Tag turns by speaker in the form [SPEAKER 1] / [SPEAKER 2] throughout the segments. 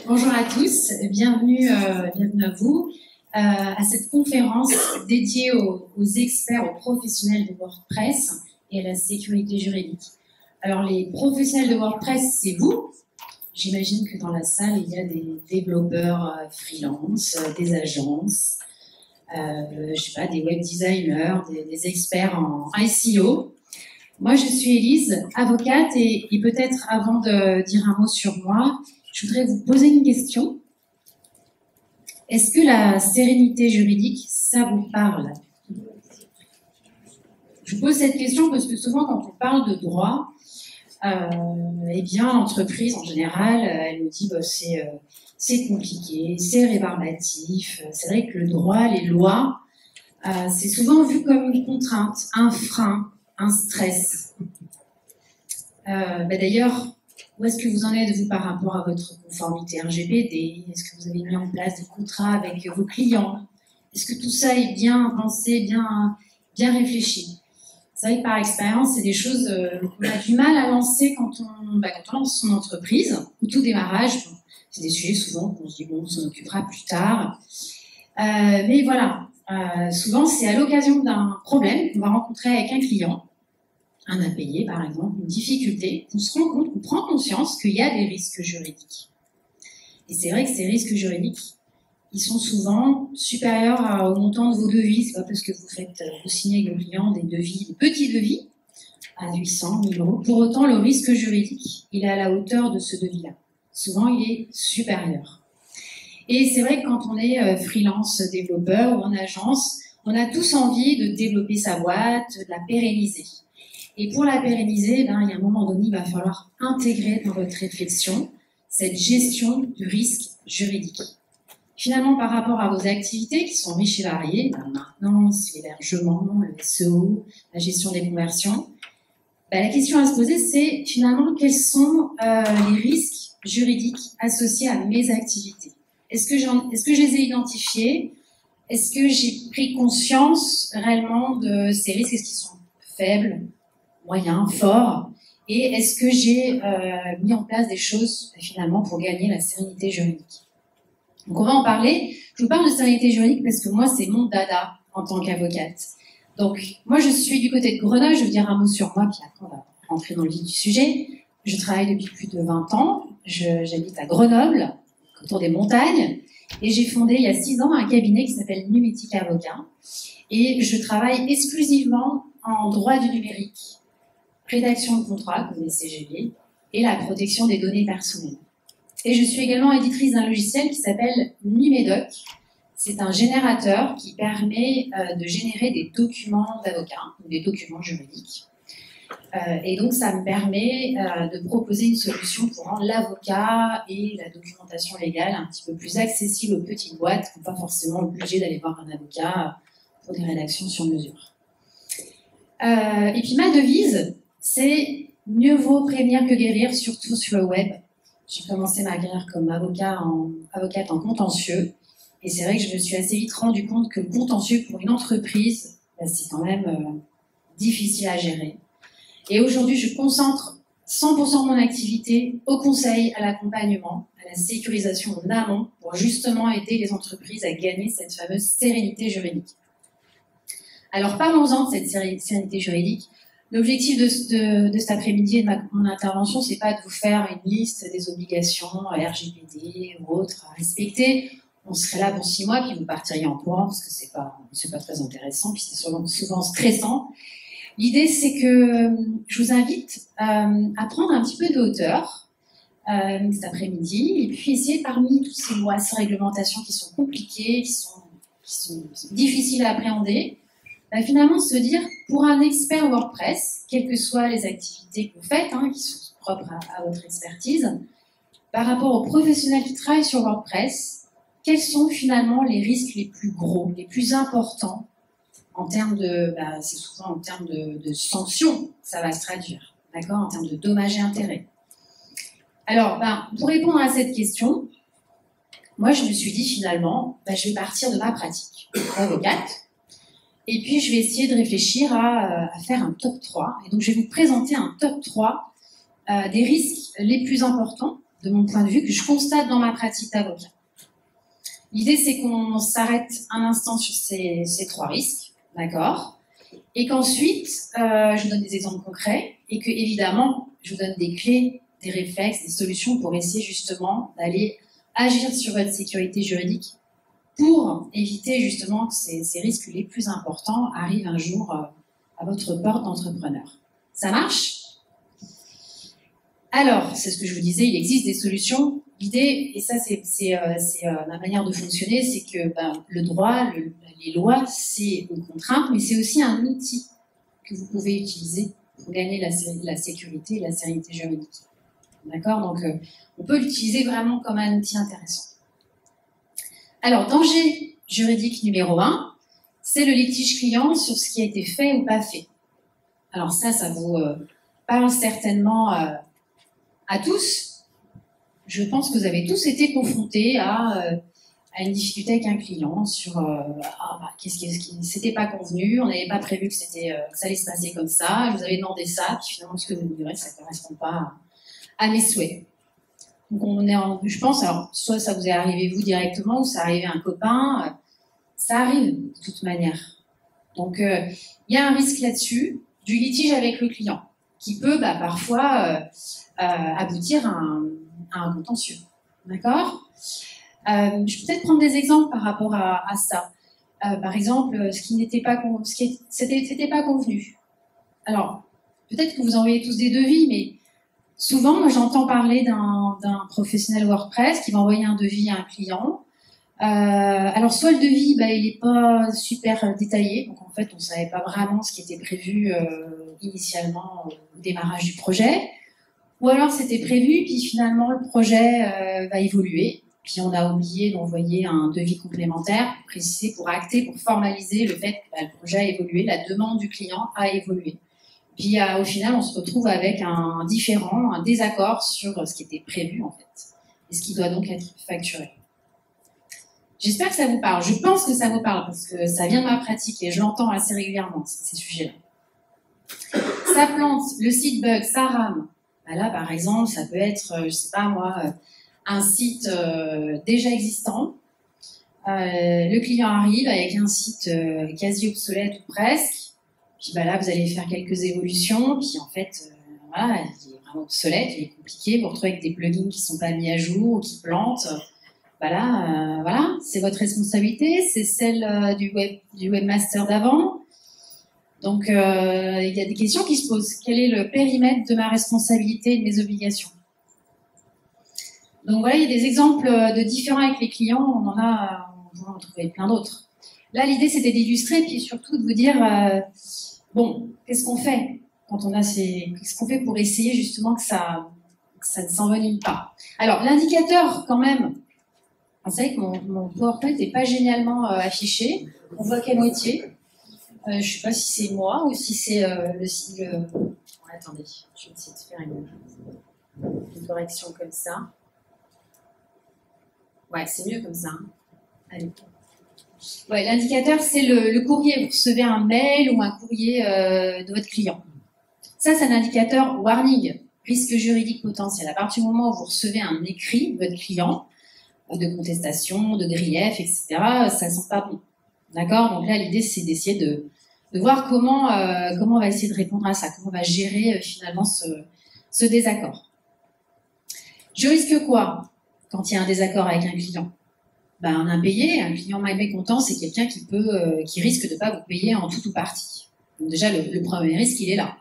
[SPEAKER 1] Bonjour à tous, bienvenue à vous à cette conférence dédiée aux experts, aux professionnels de WordPress et à la sécurité juridique. Alors les professionnels de WordPress, c'est vous. J'imagine que dans la salle, il y a des développeurs freelance, des agences, je sais pas, des web designers, des experts en SEO. Moi, je suis Élise, avocate, et peut-être avant de dire un mot sur moi, je voudrais vous poser une question. Est-ce que la sérénité juridique, ça vous parle? Je vous pose cette question parce que souvent, quand on parle de droit, eh bien, l'entreprise, en général, elle nous dit c'est compliqué, c'est rébarbatif. C'est vrai que le droit, les lois, c'est souvent vu comme une contrainte, un frein, un stress. D'ailleurs, où est-ce que vous en êtes, vous, par rapport à votre conformité RGPD? Est-ce que vous avez mis en place des contrats avec vos clients? Est-ce que tout ça est bien pensé, bien réfléchi? C'est vrai que par expérience, c'est des choses qu'on a du mal à lancer quand on lance son entreprise. Au tout démarrage, c'est des sujets souvent qu'on se dit, bon, on s'en occupera plus tard. Mais voilà, souvent, c'est à l'occasion d'un problème qu'on va rencontrer avec un client, un impayé, par exemple, une difficulté, on se rend compte, on prend conscience qu'il y a des risques juridiques. Et c'est vrai que ces risques juridiques, ils sont souvent supérieurs au montant de vos devis. C'est pas parce que vous signez avec le client des devis, des petits devis, à 800, 1000 euros. Pour autant, le risque juridique, il est à la hauteur de ce devis-là. Souvent, il est supérieur. Et c'est vrai que quand on est freelance développeur ou en agence, on a tous envie de développer sa boîte, de la pérenniser. Et pour la pérenniser, il y a un moment donné, il va falloir intégrer dans votre réflexion cette gestion du risque juridique. Finalement, par rapport à vos activités qui sont riches et variées, la maintenance, l'hébergement, le SEO, la gestion des conversions, la question à se poser, c'est finalement quels sont les risques juridiques associés à mes activités. Est-ce que je les ai identifiés? Est-ce que j'ai pris conscience réellement de ces risques? Est-ce qu'ils sont faibles, moyens, forts? Et est-ce que j'ai mis en place des choses finalement pour gagner la sérénité juridique? Donc on va en parler. Je vous parle de sérénité juridique parce que moi, c'est mon dada en tant qu'avocate. Donc moi, je suis du côté de Grenoble. Je vais vous dire un mot sur moi, puis après on va rentrer dans le vif du sujet. Je travaille depuis plus de 20 ans. J'habite à Grenoble, autour des montagnes. Et j'ai fondé il y a 6 ans un cabinet qui s'appelle Numétique Avocat. Et je travaille exclusivement en droit du numérique, rédaction de contrats, comme les CGV, et la protection des données personnelles. Et je suis également éditrice d'un logiciel qui s'appelle Numédoc. C'est un générateur qui permet de générer des documents d'avocats, ou des documents juridiques. Et donc, ça me permet de proposer une solution pour rendre l'avocat et la documentation légale un petit peu plus accessible aux petites boîtes qui n'ont pas forcément obligé d'aller voir un avocat pour des rédactions sur mesure. Et puis, ma devise, c'est mieux vaut prévenir que guérir, surtout sur le web. J'ai commencé ma carrière comme avocate en contentieux. Et c'est vrai que je me suis assez vite rendu compte que le contentieux pour une entreprise, c'est quand même difficile à gérer. Et aujourd'hui, je concentre 100% de mon activité au conseil, à l'accompagnement, à la sécurisation en amont pour justement aider les entreprises à gagner cette fameuse sérénité juridique. Alors, parlons-en de cette sérénité juridique. L'objectif de cet après-midi et de mon intervention, c'est pas de vous faire une liste des obligations RGPD ou autres à respecter. On serait là pour 6 mois, puis vous partiriez en courant parce que c'est pas très intéressant, puis c'est souvent stressant. L'idée, c'est que je vous invite à prendre un petit peu de hauteur cet après-midi, et puis essayer parmi toutes ces lois, ces réglementations qui sont compliquées, qui sont difficiles à appréhender, finalement se dire, pour un expert WordPress, quelles que soient les activités que vous faites, qui sont propres à votre expertise, par rapport aux professionnels qui travaillent sur WordPress, quels sont finalement les risques les plus gros, les plus importants en termes c'est souvent en termes de sanctions, ça va se traduire, d'accord, en termes de dommages et intérêts. Alors, pour répondre à cette question, moi je me suis dit finalement, je vais partir de ma pratique d'avocate, et puis je vais essayer de réfléchir à faire un top 3. Et donc je vais vous présenter un top 3 des risques les plus importants de mon point de vue, que je constate dans ma pratique d'avocat. L'idée, c'est qu'on s'arrête un instant sur ces 3 risques, d'accord? Et qu'ensuite, je vous donne des exemples concrets et que, évidemment, je vous donne des clés, des réflexes, des solutions pour essayer justement d'aller agir sur votre sécurité juridique pour éviter justement que ces risques les plus importants arrivent un jour à votre porte d'entrepreneur. Ça marche? Alors, c'est ce que je vous disais, il existe des solutions. L'idée, et ça c'est la manière de fonctionner, c'est que le droit, les lois, c'est une contrainte, mais c'est aussi un outil que vous pouvez utiliser pour gagner la sécurité et la sérénité juridique. D'accord? Donc, on peut l'utiliser vraiment comme un outil intéressant. Alors, danger juridique numéro 1, c'est le litige client sur ce qui a été fait ou pas fait. Alors ça vous parle certainement à tous. Je pense que vous avez tous été confrontés à une difficulté avec un client sur qu'est-ce qui s'était pas convenu, on n'avait pas prévu que ça allait se passer comme ça, je vous avais demandé ça, puis finalement ce que vous me direz, ça ne correspond pas à mes souhaits. Donc je pense, alors soit ça vous est arrivé vous directement, ou ça arrive à un copain, ça arrive de toute manière. Donc il y a un risque là-dessus, du litige avec le client, qui peut parfois aboutir à un contentieux. D'accord? Je peux peut-être prendre des exemples par rapport à ça. Par exemple, ce qui n'était pas convenu. Alors, peut-être que vous envoyez tous des devis, mais souvent, moi, j'entends parler d'un professionnel WordPress qui va envoyer un devis à un client. Alors, soit le devis, il n'est pas super détaillé, donc en fait, on ne savait pas vraiment ce qui était prévu initialement au démarrage du projet, ou alors c'était prévu, puis finalement, le projet va évoluer, puis on a oublié d'envoyer un devis complémentaire pour préciser, pour acter, pour formaliser le fait que le projet a évolué, la demande du client a évolué. Puis au final, on se retrouve avec un désaccord sur ce qui était prévu en fait, et ce qui doit donc être facturé. J'espère que ça vous parle. Je pense que ça vous parle parce que ça vient de ma pratique et je l'entends assez régulièrement, ces sujets-là. Ça plante, le site bug, ça rame. Là, par exemple, ça peut être, je sais pas moi, un site déjà existant. Le client arrive avec un site quasi obsolète ou presque. Puis là, vous allez faire quelques évolutions. Puis en fait, il est vraiment obsolète, il est compliqué. Vous vous retrouvez avec des plugins qui sont pas mis à jour ou qui plantent. Voilà, c'est votre responsabilité, c'est celle du webmaster d'avant. Donc, il y a des questions qui se posent. Quel est le périmètre de ma responsabilité et de mes obligations? Donc voilà, il y a des exemples de différents avec les clients, on pourra en trouver plein d'autres. Là, l'idée, c'était d'illustrer, puis surtout de vous dire, qu'est-ce qu'on fait quand on a qu'est-ce qu'on fait pour essayer justement que ça ne s'envenime pas? Alors, l'indicateur, quand même, vous savez que mon PowerPoint n'est pas génialement affiché. On voit qu'à moitié. Je ne sais pas si c'est moi ou si c'est attendez, je vais essayer de faire une correction comme ça. Ouais, c'est mieux comme ça. Hein. Allez. Ouais, l'indicateur, c'est le courrier. Vous recevez un mail ou un courrier de votre client. Ça, c'est un indicateur warning, risque juridique potentiel. À partir du moment où vous recevez un écrit de votre client, de contestation, de grief, etc., ça sent pas bon. D'accord? Donc là, l'idée, c'est d'essayer de voir comment on va essayer de répondre à ça, comment on va gérer finalement ce désaccord. Je risque quoi quand il y a un désaccord avec un client? Un impayé, un client mécontent, c'est quelqu'un qui risque de ne pas vous payer en tout ou partie. Donc déjà, le premier risque, il est là.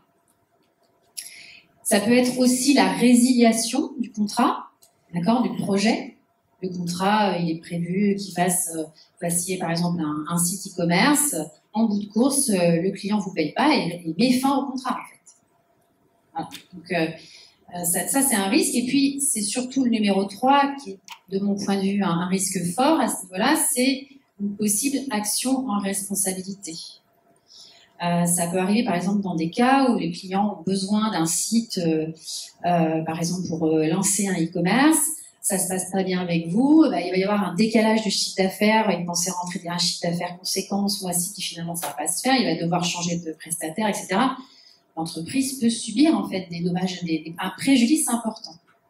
[SPEAKER 1] Ça peut être aussi la résiliation du contrat, d'accord, du projet. Le contrat, il est prévu qu'il fasse passer, par exemple, un site e-commerce. En bout de course, le client ne vous paye pas et met fin au contrat, en fait. Voilà. Donc, ça, c'est un risque. Et puis, c'est surtout le numéro 3, qui est, de mon point de vue, un risque fort à ce niveau-là, c'est une possible action en responsabilité. Ça peut arriver, par exemple, dans des cas où les clients ont besoin d'un site, par exemple, pour lancer un e-commerce. Ça se passe pas bien avec vous, il va y avoir un décalage de chiffre d'affaires, il pensait rentrer un chiffre d'affaires conséquent ce mois-ci qui finalement ça va pas se faire, il va devoir changer de prestataire, etc. L'entreprise peut subir en fait des dommages, un préjudice important.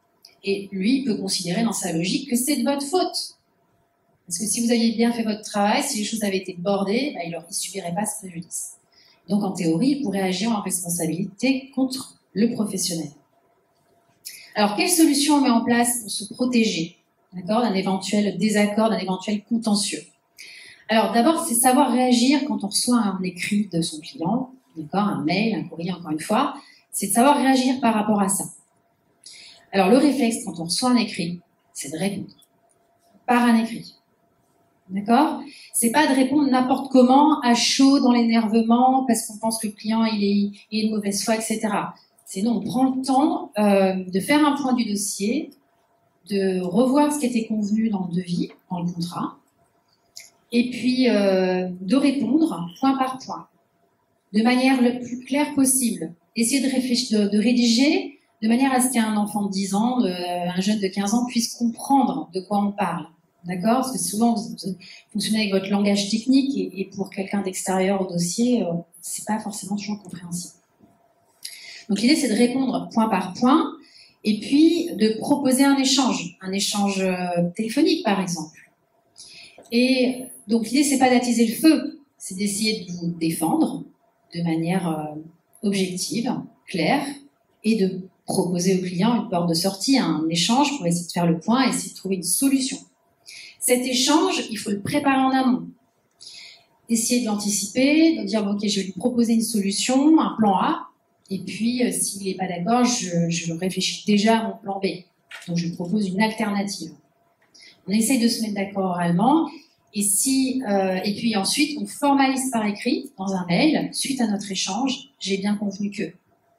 [SPEAKER 1] Et lui peut considérer dans sa logique que c'est de votre faute. Parce que si vous aviez bien fait votre travail, si les choses avaient été bordées, il ne subirait pas ce préjudice. Donc en théorie, il pourrait agir en responsabilité contre le professionnel. Alors, quelle solution on met en place pour se protéger, d'accord, d'un éventuel désaccord, d'un éventuel contentieux? Alors, d'abord, c'est savoir réagir quand on reçoit un écrit de son client, d'accord, un mail, un courrier, encore une fois, c'est de savoir réagir par rapport à ça. Alors, le réflexe, quand on reçoit un écrit, c'est de répondre par un écrit. D'accord? C'est pas de répondre n'importe comment, à chaud, dans l'énervement, parce qu'on pense que le client il est de mauvaise foi, etc. C'est non, on prend le temps de faire un point du dossier, de revoir ce qui était convenu dans le devis, dans le contrat, et puis de répondre point par point, de manière le plus claire possible. Essayer de réfléchir, de rédiger de manière à ce qu'un enfant de 10 ans, un jeune de 15 ans puisse comprendre de quoi on parle. D'accord? Parce que souvent, vous fonctionnez avec votre langage technique et pour quelqu'un d'extérieur au dossier, c'est pas forcément toujours compréhensible. Donc l'idée, c'est de répondre point par point et puis de proposer un échange téléphonique, par exemple. Et donc l'idée, c'est pas d'attiser le feu, c'est d'essayer de vous défendre de manière objective, claire, et de proposer au client une porte de sortie, un échange pour essayer de faire le point et essayer de trouver une solution. Cet échange, il faut le préparer en amont. Essayer de l'anticiper, de dire ok, je vais lui proposer une solution, un plan A, et puis s'il n'est pas d'accord, je réfléchis déjà à mon plan B. Donc je lui propose une alternative. On essaye de se mettre d'accord oralement, et puis ensuite on formalise par écrit dans un mail, suite à notre échange, j'ai bien convenu que.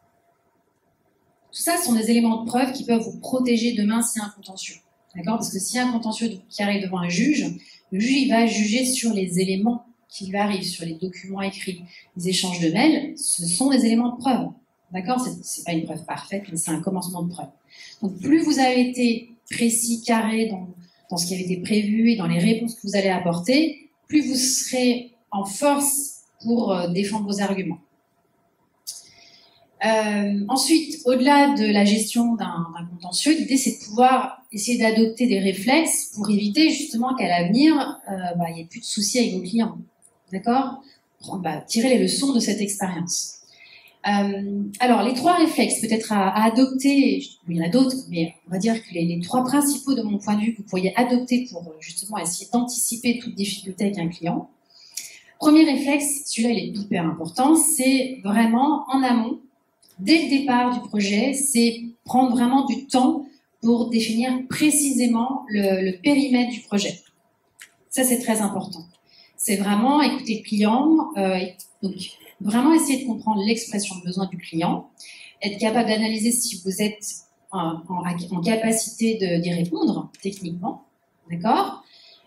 [SPEAKER 1] Tout ça sont des éléments de preuve qui peuvent vous protéger demain s'il y a un contentieux. D'accord? Parce que s'il y a un contentieux qui arrive devant un juge, le juge il va juger sur les éléments qui lui arrivent, sur les documents écrits. Les échanges de mails, ce sont des éléments de preuve. D'accord? C'est pas une preuve parfaite, mais c'est un commencement de preuve. Donc plus vous avez été précis, carré dans ce qui avait été prévu et dans les réponses que vous allez apporter, plus vous serez en force pour défendre vos arguments. Ensuite, au-delà de la gestion d'un contentieux, l'idée c'est de pouvoir essayer d'adopter des réflexes pour éviter justement qu'à l'avenir, il n'y ait plus de soucis avec vos clients. D'accord? Tirer les leçons de cette expérience. Alors, les 3 réflexes peut-être à adopter, il y en a d'autres, mais on va dire que les 3 principaux de mon point de vue que vous pourriez adopter pour justement essayer d'anticiper toute difficulté avec un client. Premier réflexe, celui-là il est hyper important, c'est vraiment en amont, dès le départ du projet, c'est prendre vraiment du temps pour définir précisément le périmètre du projet. Ça, c'est très important. C'est vraiment écouter le client, donc vraiment essayer de comprendre l'expression de besoin du client, être capable d'analyser si vous êtes en capacité d'y répondre techniquement, d'accord?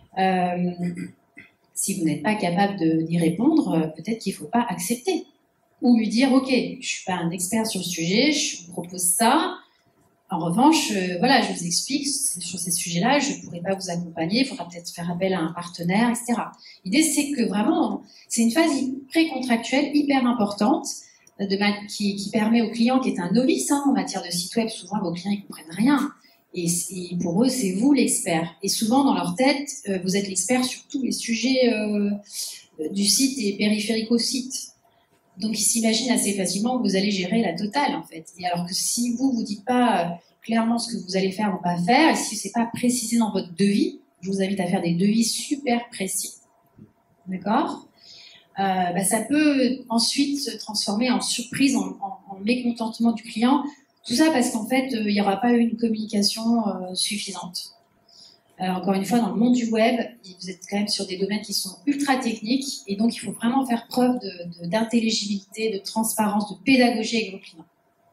[SPEAKER 1] Si vous n'êtes pas capable d'y répondre, peut-être qu'il ne faut pas accepter. Ou lui dire, ok, je ne suis pas un expert sur le sujet, je vous propose ça. En revanche, voilà, je vous explique, sur ces sujets-là, je ne pourrai pas vous accompagner, il faudra peut-être faire appel à un partenaire, etc. L'idée, c'est que vraiment, c'est une phase pré-contractuelle hyper importante qui permet au client qui est un novice en matière de site web, souvent vos clients ne comprennent rien. Et pour eux, c'est vous l'expert. Et souvent, dans leur tête, vous êtes l'expert sur tous les sujets du site et périphériques au site. Donc, ils s'imaginent assez facilement que vous allez gérer la totale, en fait. Et alors que si vous ne dites pas clairement ce que vous allez faire ou pas faire, et si ce n'est pas précisé dans votre devis, je vous invite à faire des devis super précis. D'accord? Ça peut ensuite se transformer en surprise, en mécontentement du client. Tout ça parce qu'en fait, il n'y aura pas eu une communication suffisante. Encore une fois, dans le monde du web, vous êtes quand même sur des domaines qui sont ultra techniques et donc il faut vraiment faire preuve d'intelligibilité, de transparence, de pédagogie avec vos clients.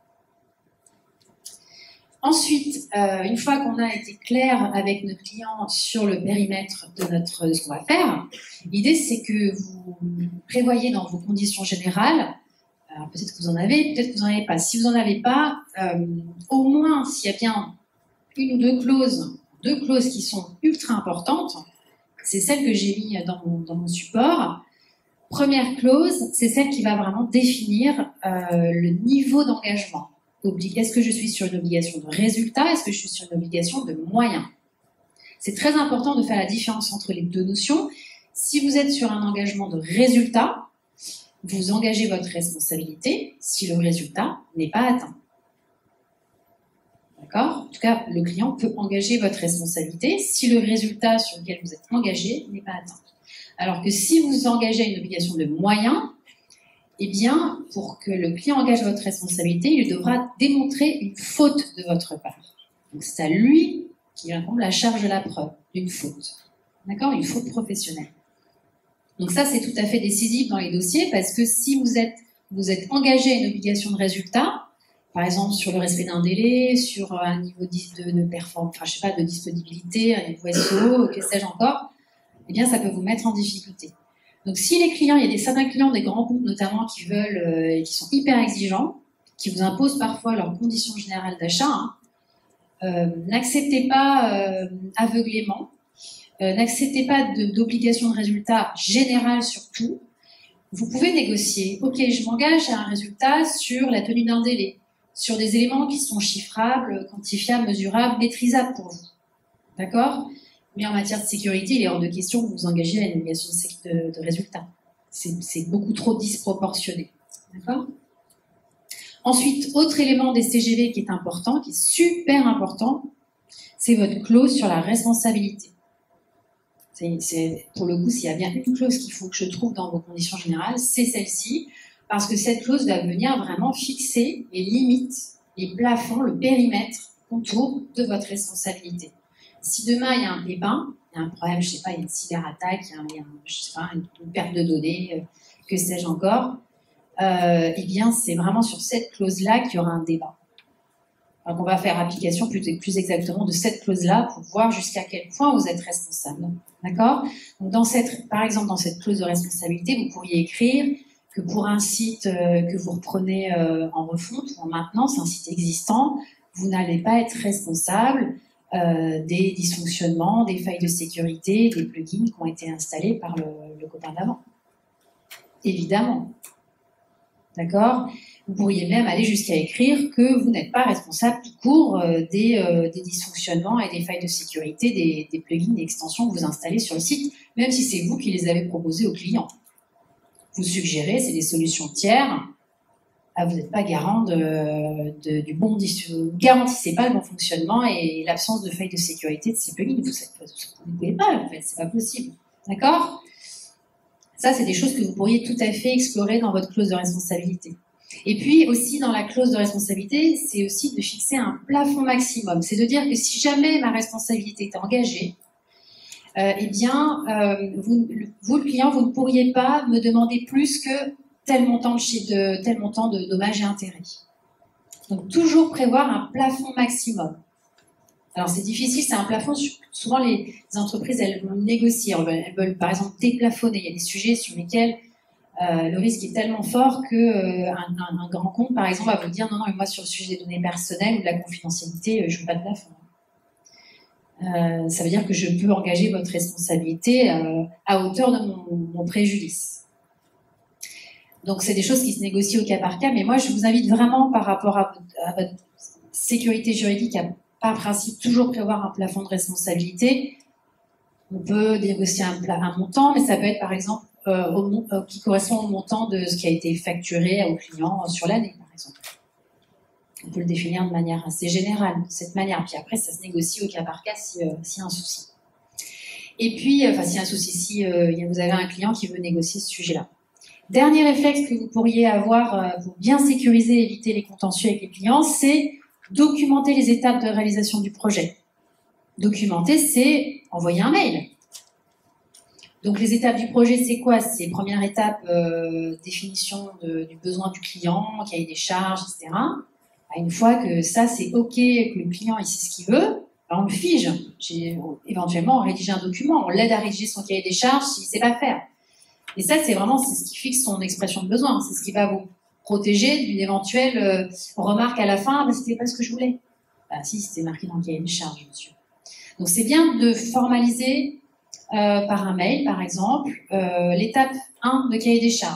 [SPEAKER 1] Ensuite, une fois qu'on a été clair avec notre client sur le périmètre de ce qu'on va faire, l'idée c'est que vous prévoyez dans vos conditions générales, alors peut-être que vous en avez, peut-être que vous n'en avez pas. Si vous n'en avez pas, au moins s'il y a bien une ou deux clauses qui sont ultra importantes, c'est celle que j'ai mis dans mon support. Première clause, c'est celle qui va vraiment définir le niveau d'engagement. est-ce que je suis sur une obligation de résultat? Est-ce que je suis sur une obligation de moyens? C'est très important de faire la différence entre les deux notions. Si vous êtes sur un engagement de résultat, vous engagez votre responsabilité si le résultat n'est pas atteint. D'accord? En tout cas, le client peut engager votre responsabilité si le résultat sur lequel vous êtes engagé n'est pas atteint. Alors que si vous engagez une obligation de moyens, eh bien, pour que le client engage votre responsabilité, il devra démontrer une faute de votre part. Donc, c'est à lui qui incombe la charge de la preuve d'une faute. D'accord? Une faute professionnelle. Donc ça, c'est tout à fait décisif dans les dossiers parce que si vous êtes engagé à une obligation de résultat, par exemple sur le respect d'un délai, sur un niveau de performance, enfin je sais pas, de disponibilité, un niveau SEO, que sais-je encore, eh bien ça peut vous mettre en difficulté. Donc si les clients, il y a certains clients des grands groupes notamment qui veulent et qui sont hyper exigeants, qui vous imposent parfois leurs conditions générales d'achat, n'acceptez pas aveuglément, n'acceptez pas d'obligation de résultat générale sur tout. Vous pouvez négocier. Ok, je m'engage à un résultat sur la tenue d'un délai, sur des éléments qui sont chiffrables, quantifiables, mesurables, maîtrisables pour vous. D'accord? Mais en matière de sécurité, il est hors de question que vous vous engagez à une obligation de résultat. C'est beaucoup trop disproportionné. D'accord? Ensuite, autre élément des CGV qui est important, qui est super important, c'est votre clause sur la responsabilité. Pour le coup, s'il y a bien une clause qu'il faut que je trouve dans vos conditions générales, c'est celle-ci, parce que cette clause va venir vraiment fixer les limites, les plafonds, le périmètre autour de votre responsabilité. Si demain il y a un pépin, il y a un problème, je ne sais pas, il y a une cyberattaque, il y a je sais pas, une perte de données, que sais-je encore, eh bien c'est vraiment sur cette clause-là qu'il y aura un débat. Donc on va faire application plus exactement de cette clause-là pour voir jusqu'à quel point vous êtes responsable. D'accord? Donc par exemple, dans cette clause de responsabilité, vous pourriez écrire que pour un site que vous reprenez en refonte ou en maintenance, un site existant, vous n'allez pas être responsable des dysfonctionnements, des failles de sécurité, des plugins qui ont été installés par le copain d'avant. Évidemment. D'accord? Vous pourriez même aller jusqu'à écrire que vous n'êtes pas responsable tout court des dysfonctionnements et des failles de sécurité des plugins et extensions que vous installez sur le site, même si c'est vous qui les avez proposés aux clients. Vous suggérez, c'est des solutions tiers. Vous n'êtes pas garant du bon, vous ne garantissez pas le bon fonctionnement et l'absence de failles de sécurité de ces plugins. Vous ne pouvez pas, en fait, c'est pas possible. D'accord? Ça, c'est des choses que vous pourriez tout à fait explorer dans votre clause de responsabilité. Et puis aussi, dans la clause de responsabilité, c'est aussi de fixer un plafond maximum. C'est de dire que si jamais ma responsabilité est engagée, eh bien, vous, le client, vous ne pourriez pas me demander plus que tel montant de dommages et intérêts. Donc, toujours prévoir un plafond maximum. Alors, c'est difficile, c'est un plafond. Souvent, les entreprises, elles vont négocier. Elles veulent, par exemple, déplafonner. Il y a des sujets sur lesquels le risque est tellement fort qu'un grand compte, par exemple, va vous dire non, mais moi, sur le sujet des données personnelles ou de la confidentialité, je ne veux pas de plafond. Ça veut dire que je peux engager votre responsabilité à hauteur de mon préjudice. Donc, c'est des choses qui se négocient au cas par cas. Mais moi, je vous invite vraiment, par rapport à votre sécurité juridique, à par principe toujours prévoir un plafond de responsabilité. On peut négocier un montant, mais ça peut être par exemple qui correspond au montant de ce qui a été facturé au client sur l'année, par exemple. On peut le définir de manière assez générale, de cette manière. Puis après, ça se négocie au cas par cas s'il y a un souci. Et puis, s'il y a un souci, si vous avez un client qui veut négocier ce sujet-là. Dernier réflexe que vous pourriez avoir pour bien sécuriser et éviter les contentieux avec les clients, c'est documenter les étapes de réalisation du projet. Documenter, c'est envoyer un mail. Donc, les étapes du projet, c'est quoi? C'est première étape, définition du besoin du client, cahier des charges, etc. Une fois que ça, c'est OK, que le client il sait ce qu'il veut, on le fige. Éventuellement, on rédige un document, on l'aide à rédiger son cahier des charges s'il ne sait pas faire. Et ça, c'est ce qui fixe son expression de besoin. C'est ce qui va vous protéger d'une éventuelle remarque à la fin, c'était pas ce que je voulais. Si, c'était marqué dans le cahier des charges, monsieur. Donc, c'est bien de formaliser par un mail, par exemple, l'étape 1 de cahier des charges.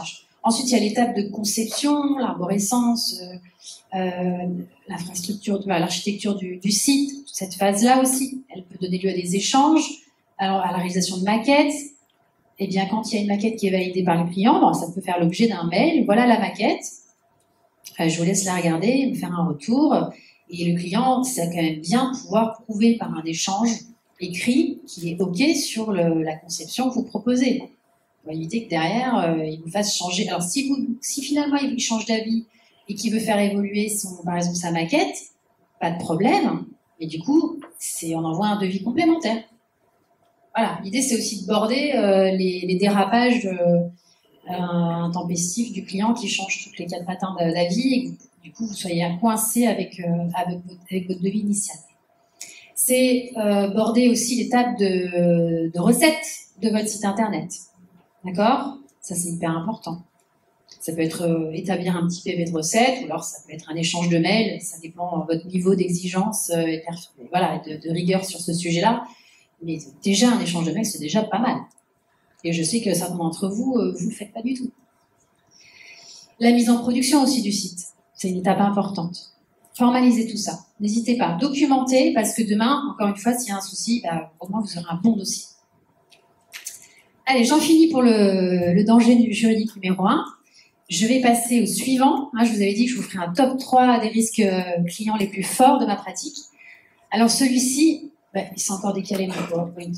[SPEAKER 1] Ensuite, il y a l'étape de conception, l'arborescence, l'infrastructure, l'architecture du site. Cette phase-là aussi, elle peut donner lieu à des échanges, alors à la réalisation de maquettes. Eh bien, quand il y a une maquette qui est validée par le client, bon, ça peut faire l'objet d'un mail. Voilà la maquette. Je vous laisse la regarder, me faire un retour. Et le client, ça quand même bien pouvoir prouver par un échange écrit qu'il est OK sur la conception que vous proposez. On va éviter que derrière, il vous fasse changer. Alors, si finalement il change d'avis et qu'il veut faire évoluer, par exemple, sa maquette, pas de problème. Mais du coup, on envoie un devis complémentaire. Voilà, l'idée c'est aussi de border les dérapages intempestifs du client qui change toutes les 4 matins d'avis et que du coup vous soyez coincé avec votre devis initial. C'est border aussi l'étape de recette de votre site internet. D'accord? Ça c'est hyper important. Ça peut être établir un petit PV de recette ou alors ça peut être un échange de mails, ça dépend de votre niveau d'exigence et de rigueur sur ce sujet-là. Mais déjà, un échange de mails, c'est déjà pas mal. Et je sais que certains d'entre vous, vous ne le faites pas du tout. La mise en production aussi du site, c'est une étape importante. Formalisez tout ça. N'hésitez pas. Documentez, parce que demain, encore une fois, s'il y a un souci, au moins vous aurez un bon dossier. Allez, j'en finis pour le danger du juridique numéro 1. Je vais passer au suivant. Je vous avais dit que je vous ferai un top 3 des risques clients les plus forts de ma pratique. Alors celui-ci, il s'est encore décalé mon PowerPoint.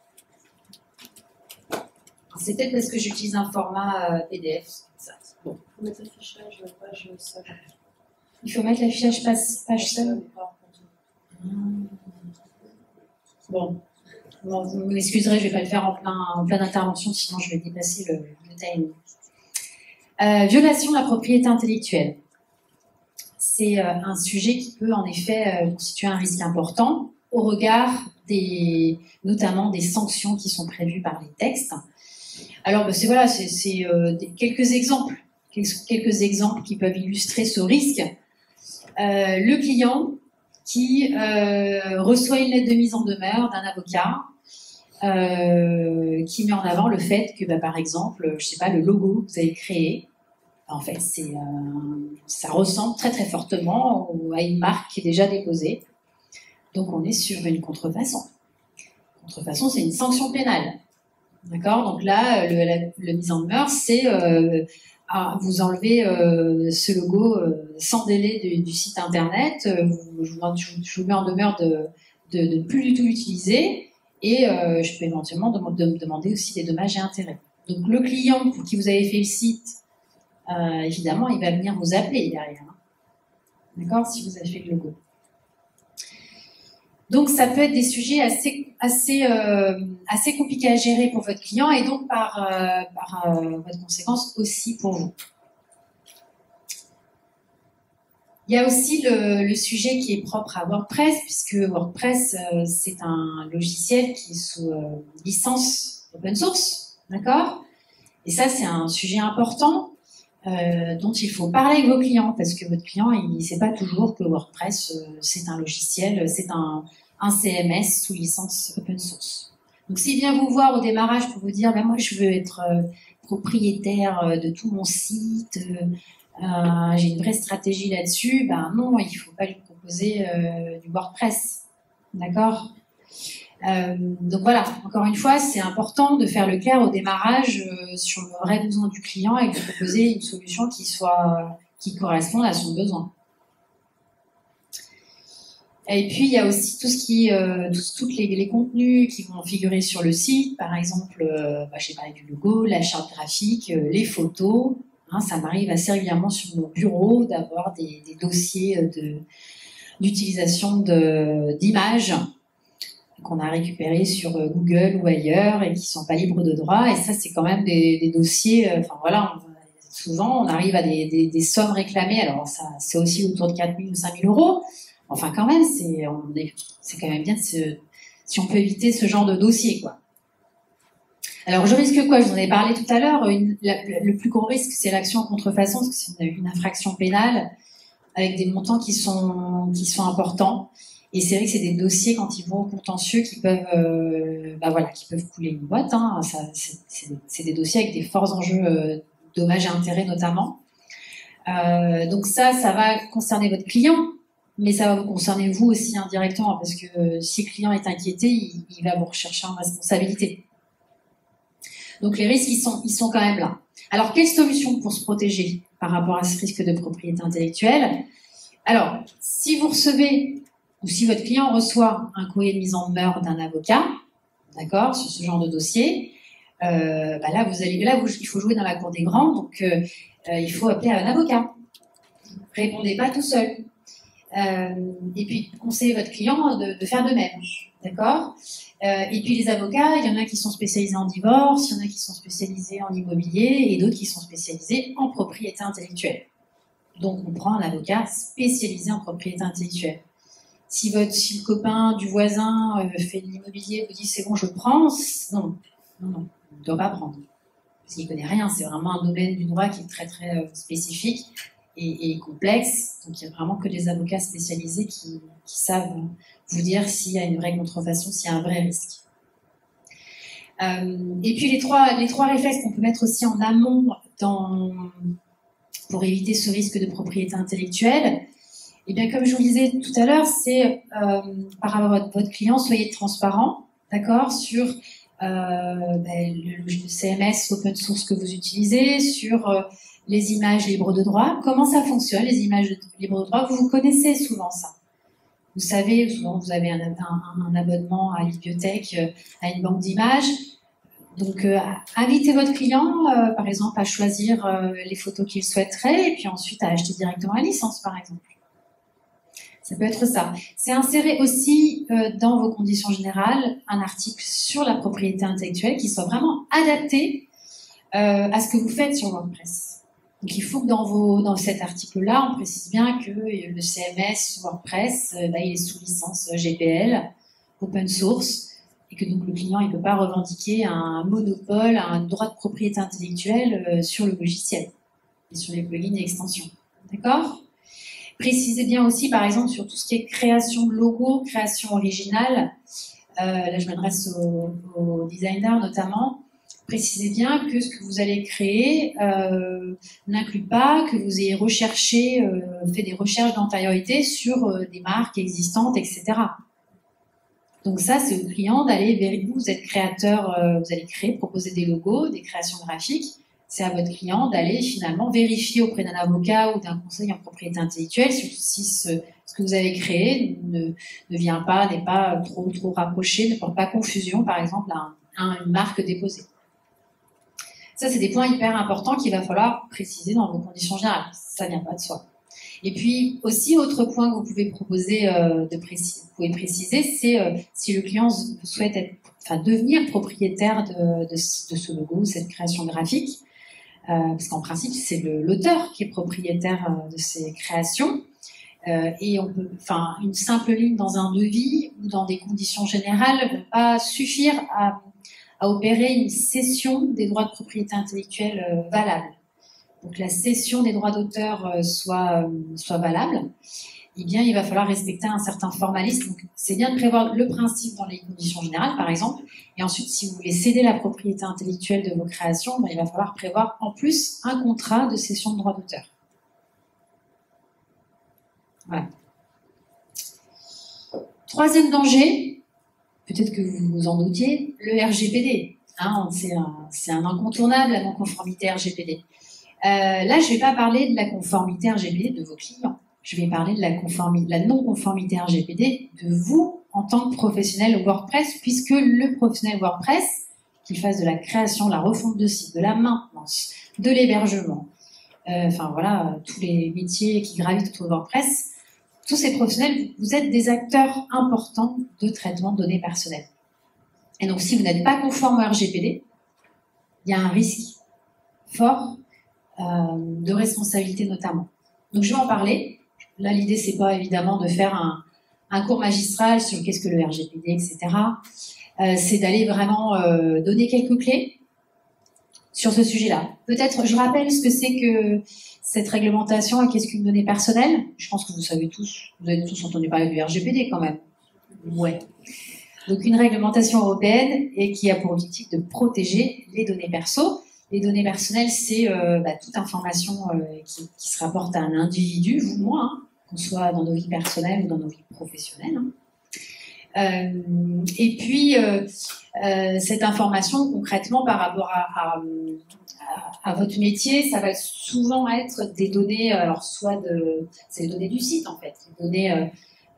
[SPEAKER 1] C'est peut-être parce que j'utilise un format PDF. Bon.
[SPEAKER 2] Il faut mettre l'affichage page seule.
[SPEAKER 1] Il faut mettre l'affichage page seule. Bon, vous m'excuserez, je ne vais pas le faire en pleine intervention, sinon je vais dépasser le timing. Violation de la propriété intellectuelle. C'est un sujet qui peut en effet constituer un risque important au regard notamment des sanctions qui sont prévues par les textes. Alors, c'est quelques exemples qui peuvent illustrer ce risque. Le client qui reçoit une lettre de mise en demeure d'un avocat qui met en avant le fait que, par exemple, je sais pas, le logo que vous avez créé, en fait, ça ressemble très très fortement à une marque qui est déjà déposée. Donc, on est sur une contrefaçon. Contrefaçon, c'est une sanction pénale. D'accord? Donc là, le mise en demeure, c'est vous enlevez ce logo sans délai du site internet. Je vous mets en demeure de ne plus du tout l'utiliser et je peux éventuellement demander aussi des dommages et intérêts. Donc le client pour qui vous avez fait le site, évidemment, il va venir vous appeler derrière. D'accord? Si vous avez fait le logo. Donc, ça peut être des sujets assez compliqués à gérer pour votre client et donc par votre conséquence aussi pour vous. Il y a aussi le sujet qui est propre à WordPress, puisque WordPress, c'est un logiciel qui est sous licence open source, d'accord? Et ça, c'est un sujet important dont il faut parler avec vos clients, parce que votre client, il ne sait pas toujours que WordPress, c'est un logiciel, c'est un CMS sous licence open source. Donc, s'il vient vous voir au démarrage pour vous dire, moi, je veux être propriétaire de tout mon site, j'ai une vraie stratégie là-dessus, non, il ne faut pas lui proposer du WordPress. D'accord? Donc voilà, encore une fois, c'est important de faire le clair au démarrage sur le vrai besoin du client et de proposer une solution qui corresponde à son besoin. Et puis, il y a aussi tous les contenus qui vont figurer sur le site, par exemple, j'ai parlé du logo, la charte graphique, les photos. Ça m'arrive assez régulièrement sur mon bureau d'avoir des dossiers d'utilisation d'images qu'on a récupérés sur Google ou ailleurs et qui ne sont pas libres de droit. Et ça, c'est quand même des dossiers... souvent, on arrive à des sommes réclamées. Alors, ça, c'est aussi autour de 4 000 ou 5 000 euros. Enfin, quand même, c'est quand même bien si on peut éviter ce genre de dossier, quoi. Alors, je risque quoi? Je vous en ai parlé tout à l'heure. Le plus gros risque, c'est l'action en contrefaçon, parce que c'est une infraction pénale avec des montants qui sont importants. Et c'est vrai que c'est des dossiers, quand ils vont au contentieux, qui peuvent couler une boîte. C'est des dossiers avec des forts enjeux dommages et intérêts notamment. Donc ça va concerner votre client, mais ça va vous concerner vous aussi indirectement, parce que si le client est inquiété, il va vous rechercher en responsabilité. Donc les risques, ils sont quand même là. Alors, quelle solution pour se protéger par rapport à ce risque de propriété intellectuelle? Alors, si vous recevez, ou si votre client reçoit un courrier de mise en demeure d'un avocat, d'accord, sur ce genre de dossier, là, il faut jouer dans la cour des grands, donc il faut appeler un avocat. Répondez pas tout seul. Et puis, conseillez votre client de faire de même, d'accord? Et puis les avocats, il y en a qui sont spécialisés en divorce, il y en a qui sont spécialisés en immobilier et d'autres qui sont spécialisés en propriété intellectuelle. Donc on prend un avocat spécialisé en propriété intellectuelle. Si le copain du voisin fait de l'immobilier, vous dit c'est bon, je prends, non, on ne doit pas prendre. Parce qu'il ne connaît rien, c'est vraiment un domaine du droit qui est très très spécifique et complexe. Donc il n'y a vraiment que des avocats spécialisés qui savent vous dire s'il y a une vraie contrefaçon, s'il y a un vrai risque. Et puis les trois réflexes qu'on peut mettre aussi en amont pour éviter ce risque de propriété intellectuelle, et bien comme je vous le disais tout à l'heure, c'est par rapport à votre client, soyez transparent, d'accord, sur le CMS open source que vous utilisez, sur les images libres de droit. Comment ça fonctionne, les images libres de droit? Vous connaissez souvent ça. Vous savez, souvent vous avez un abonnement à la bibliothèque, à une banque d'images. Donc, invitez votre client, par exemple, à choisir les photos qu'il souhaiterait et puis ensuite à acheter directement la licence, par exemple. Ça peut être ça. C'est insérer aussi dans vos conditions générales un article sur la propriété intellectuelle qui soit vraiment adapté à ce que vous faites sur WordPress. Donc il faut que dans cet article-là, on précise bien que le CMS WordPress, il est sous licence GPL, open source, et que donc le client ne peut pas revendiquer un monopole, un droit de propriété intellectuelle sur le logiciel et sur les plugins et extensions. D'accord ? Précisez bien aussi, par exemple, sur tout ce qui est création de logo, création originale. Là, je m'adresse aux designers notamment. Précisez bien que ce que vous allez créer n'inclut pas que vous ayez fait des recherches d'antériorité sur des marques existantes, etc. Donc ça, c'est au client d'aller vérifier. Vous êtes créateur, vous allez proposer des logos, des créations graphiques. C'est à votre client d'aller finalement vérifier auprès d'un avocat ou d'un conseiller en propriété intellectuelle si ce que vous avez créé n'est pas trop rapproché, ne porte pas confusion, par exemple, à une marque déposée. Ça, c'est des points hyper importants qu'il va falloir préciser dans vos conditions générales. Ça ne vient pas de soi. Et puis aussi, autre point que vous pouvez proposer préciser, c'est si le client souhaite devenir propriétaire de ce logo, cette création graphique. Parce qu'en principe, c'est l'auteur qui est propriétaire de ces créations. Et une simple ligne dans un devis ou dans des conditions générales ne va pas suffire à opérer une cession des droits de propriété intellectuelle valable. Donc la cession des droits d'auteur soit valable, eh bien il va falloir respecter un certain formalisme. Donc c'est bien de prévoir le principe dans les conditions générales, par exemple, et ensuite si vous voulez céder la propriété intellectuelle de vos créations, il va falloir prévoir en plus un contrat de cession de droits d'auteur. Voilà. Troisième danger, peut-être que vous vous en doutiez, le RGPD. C'est un incontournable, la non-conformité RGPD. Là, je ne vais pas parler de la conformité RGPD de vos clients. Je vais parler de la non-conformité RGPD de vous en tant que professionnel WordPress, puisque le professionnel WordPress, qu'il fasse de la création, de la refonte de site, de la maintenance, de l'hébergement, tous les métiers qui gravitent autour de WordPress, tous ces professionnels, vous êtes des acteurs importants de traitement de données personnelles. Et donc, si vous n'êtes pas conforme au RGPD, il y a un risque fort de responsabilité notamment. Donc, je vais en parler. Là, l'idée, c'est pas évidemment de faire un cours magistral sur qu'est-ce que le RGPD, etc. C'est d'aller vraiment donner quelques clés sur ce sujet-là. Peut-être, je rappelle ce que c'est que cette réglementation et qu'est-ce qu'une donnée personnelle. Je pense que vous avez tous entendu parler du RGPD quand même. Ouais. Donc, une réglementation européenne et qui a pour objectif de protéger les données perso. Les données personnelles, c'est toute information qui se rapporte à un individu, vous, moi, hein, qu'on soit dans nos vies personnelles ou dans nos vies professionnelles. Hein. Et puis, cette information, concrètement, par rapport à votre métier, ça va souvent être des données, alors c'est les données du site, en fait, les données,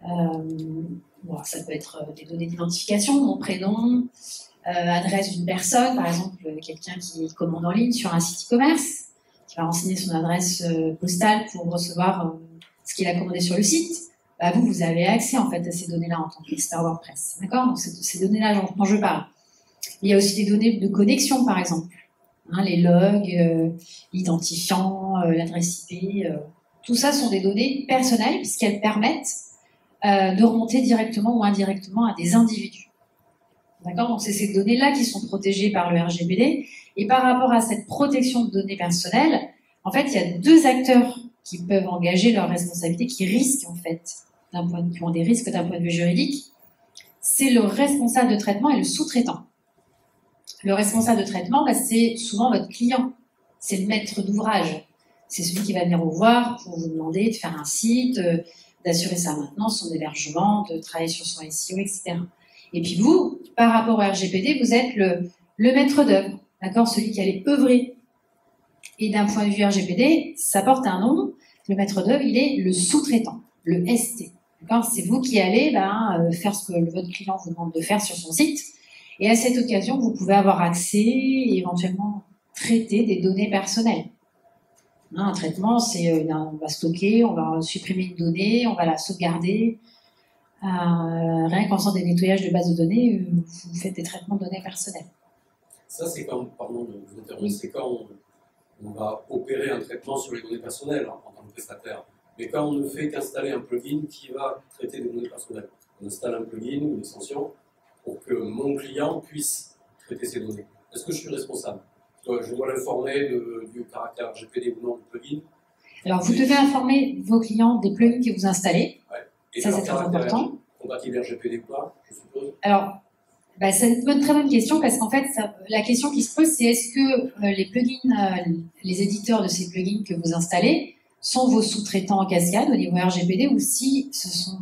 [SPEAKER 1] ça peut être des données d'identification, mon prénom, adresse d'une personne, par exemple quelqu'un qui commande en ligne sur un site e-commerce, qui va renseigner son adresse postale pour recevoir ce qu'il a commandé sur le site. Bah, vous avez accès en fait à ces données-là en tant qu'expert WordPress, d'accord? Donc c'est ces données-là dont je parle. Il y a aussi des données de connexion, par exemple, hein, les logs, l'identifiant, l'adresse IP. Tout ça sont des données personnelles puisqu'elles permettent de remonter directement ou indirectement à des individus. D'accord? Donc, c'est ces données-là qui sont protégées par le RGPD. Et par rapport à cette protection de données personnelles, en fait, il y a deux acteurs qui peuvent engager leur responsabilité, qui risquent, en fait, qui ont des risques d'un point de vue juridique. C'est le responsable de traitement et le sous-traitant. Le responsable de traitement, c'est souvent votre client. C'est le maître d'ouvrage. C'est celui qui va venir vous voir pour vous demander de faire un site, d'assurer sa maintenance, son hébergement, de travailler sur son SEO, etc. Et puis vous, par rapport au RGPD, vous êtes le maître d'œuvre, d'accord, celui qui allait œuvrer. Et d'un point de vue RGPD, ça porte un nom. Le maître d'œuvre, il est le sous-traitant, le ST. D'accord, c'est vous qui allez faire ce que votre client vous demande de faire sur son site. Et à cette occasion, vous pouvez avoir accès et éventuellement traiter des données personnelles. Un traitement, c'est on va stocker, on va supprimer une donnée, on va la sauvegarder. Rien qu'en faisant des nettoyages de bases de données, vous faites des traitements de données personnelles.
[SPEAKER 3] Ça, c'est quand, pardon de vous interrompre, c'est quand on va opérer un traitement sur les données personnelles en tant que prestataire. Mais quand on ne fait qu'installer un plugin qui va traiter des données personnelles, on installe un plugin ou une extension pour que mon client puisse traiter ces données. Est-ce que je suis responsable? Je dois l'informer du caractère RGPD ou non du plugin?
[SPEAKER 1] Alors, vous devez informer vos clients des plugins que vous installez.
[SPEAKER 3] Ouais. Et
[SPEAKER 1] ça, c'est très important.
[SPEAKER 3] Compatible RGPD ou pas, je suppose?
[SPEAKER 1] Alors, c'est une très bonne question parce qu'en fait, la question qui se pose, c'est est-ce que les plugins, les éditeurs de ces plugins que vous installez sont vos sous-traitants en cascade au niveau RGPD ou si ce sont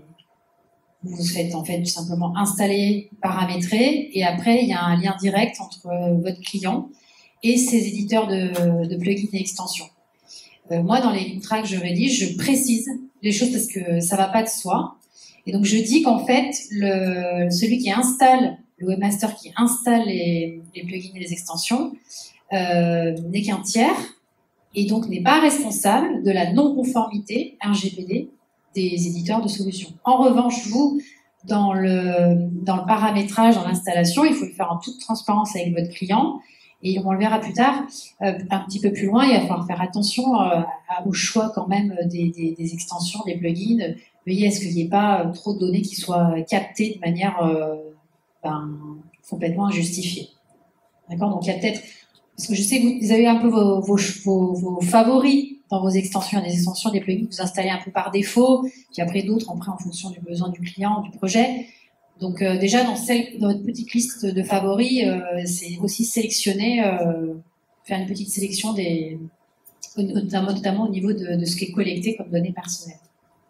[SPEAKER 1] vous faites en fait tout simplement installer, paramétrer et après, il y a un lien direct entre votre client et ces éditeurs de plugins et extensions. Moi, dans les contrats que je rédige, je précise les choses parce que ça va pas de soi. Et donc, je dis qu'en fait, celui qui installe, le webmaster qui installe les plugins et les extensions, n'est qu'un tiers et donc n'est pas responsable de la non-conformité RGPD des éditeurs de solutions. En revanche, vous, dans le paramétrage, dans l'installation, il faut le faire en toute transparence avec votre client. Et on le verra plus tard, un petit peu plus loin, il va falloir faire attention au choix quand même des extensions, des plugins. Veillez à ce qu'il n'y ait pas trop de données qui soient captées de manière complètement injustifiée. D'accord? Donc il y a peut-être, parce que je sais que vous avez un peu vos favoris dans vos extensions, des extensions, des plugins que vous installez un peu par défaut, puis après d'autres en fonction du besoin du client, du projet. Donc déjà dans votre petite liste de favoris, c'est aussi sélectionner, faire une petite sélection notamment au niveau de ce qui est collecté comme données personnelles.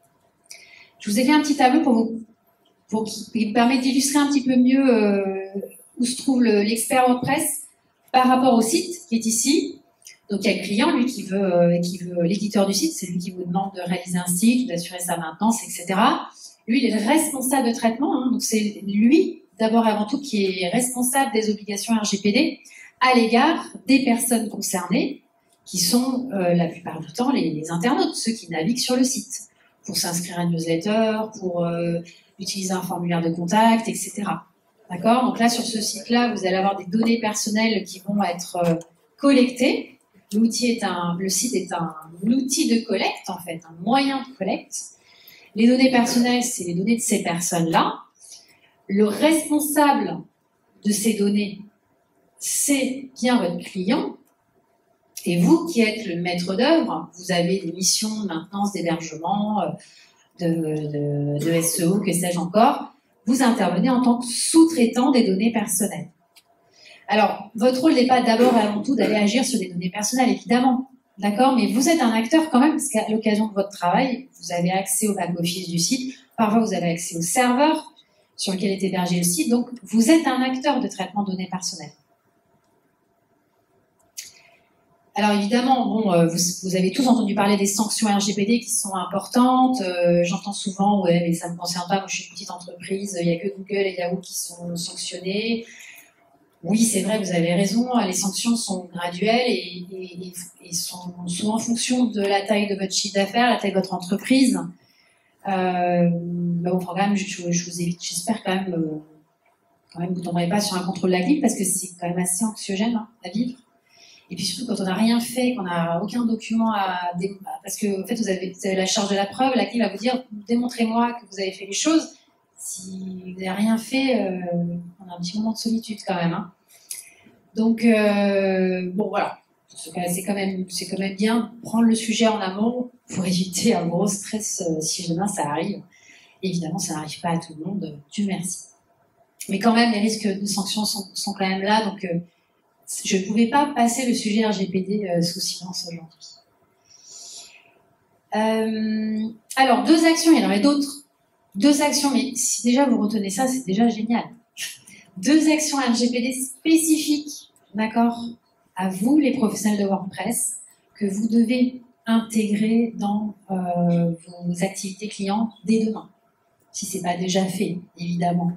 [SPEAKER 1] Je vous ai fait un petit tableau qui permet d'illustrer un petit peu mieux où se trouve l'expert WordPress par rapport au site qui est ici. Donc il y a le client, lui qui veut l'éditeur du site, c'est lui qui vous demande de réaliser un site, d'assurer sa maintenance, etc. Lui, il est le responsable de traitement, hein, donc c'est lui, d'abord et avant tout, qui est responsable des obligations RGPD à l'égard des personnes concernées, qui sont la plupart du temps les internautes, ceux qui naviguent sur le site, pour s'inscrire à une newsletter, pour utiliser un formulaire de contact, etc. D'accord? Donc là, sur ce site-là, vous allez avoir des données personnelles qui vont être collectées. Le site est un outil de collecte, en fait, un moyen de collecte. Les données personnelles, c'est les données de ces personnes-là. Le responsable de ces données, c'est bien votre client. Et vous, qui êtes le maître d'œuvre, vous avez des missions de maintenance, d'hébergement, de SEO, que sais-je encore. Vous intervenez en tant que sous-traitant des données personnelles. Alors, votre rôle n'est pas d'abord et avant tout d'aller agir sur des données personnelles, évidemment. D'accord? Mais vous êtes un acteur quand même, parce qu'à l'occasion de votre travail, vous avez accès au back-office du site. Parfois, vous avez accès au serveur sur lequel est hébergé le site. Donc, vous êtes un acteur de traitement de données personnelles. Alors évidemment, bon, vous avez tous entendu parler des sanctions RGPD qui sont importantes. J'entends souvent, ouais, mais ça ne me concerne pas, moi je suis une petite entreprise, il n'y a que Google et Yahoo qui sont sanctionnés. Oui, c'est vrai, vous avez raison, les sanctions sont graduelles et sont souvent en fonction de la taille de votre chiffre d'affaires, la taille de votre entreprise. Bon, quand même, je vous évite, j'espère quand même vous ne tomberez pas sur un contrôle de la CNIL parce que c'est quand même assez anxiogène hein, à vivre. Et puis surtout quand on n'a rien fait, qu'on n'a aucun document parce que en fait vous avez la charge de la preuve, la CNIL va vous dire démontrez-moi que vous avez fait les choses. Si vous n'avez rien fait, on a un petit moment de solitude quand même. Hein. Donc bon voilà, c'est quand même bien de prendre le sujet en amont pour éviter un gros stress si demain ça arrive. Évidemment, ça n'arrive pas à tout le monde, Dieu merci. Mais quand même, les risques de sanctions sont quand même là, donc je ne pouvais pas passer le sujet RGPD sous silence aujourd'hui. Alors, 2 actions, il y en aurait d'autres. 2 actions, mais si déjà vous retenez ça, c'est déjà génial. 2 actions RGPD spécifiques, d'accord, à vous, les professionnels de WordPress, que vous devez intégrer dans vos activités clients dès demain, si ce n'est pas déjà fait, évidemment.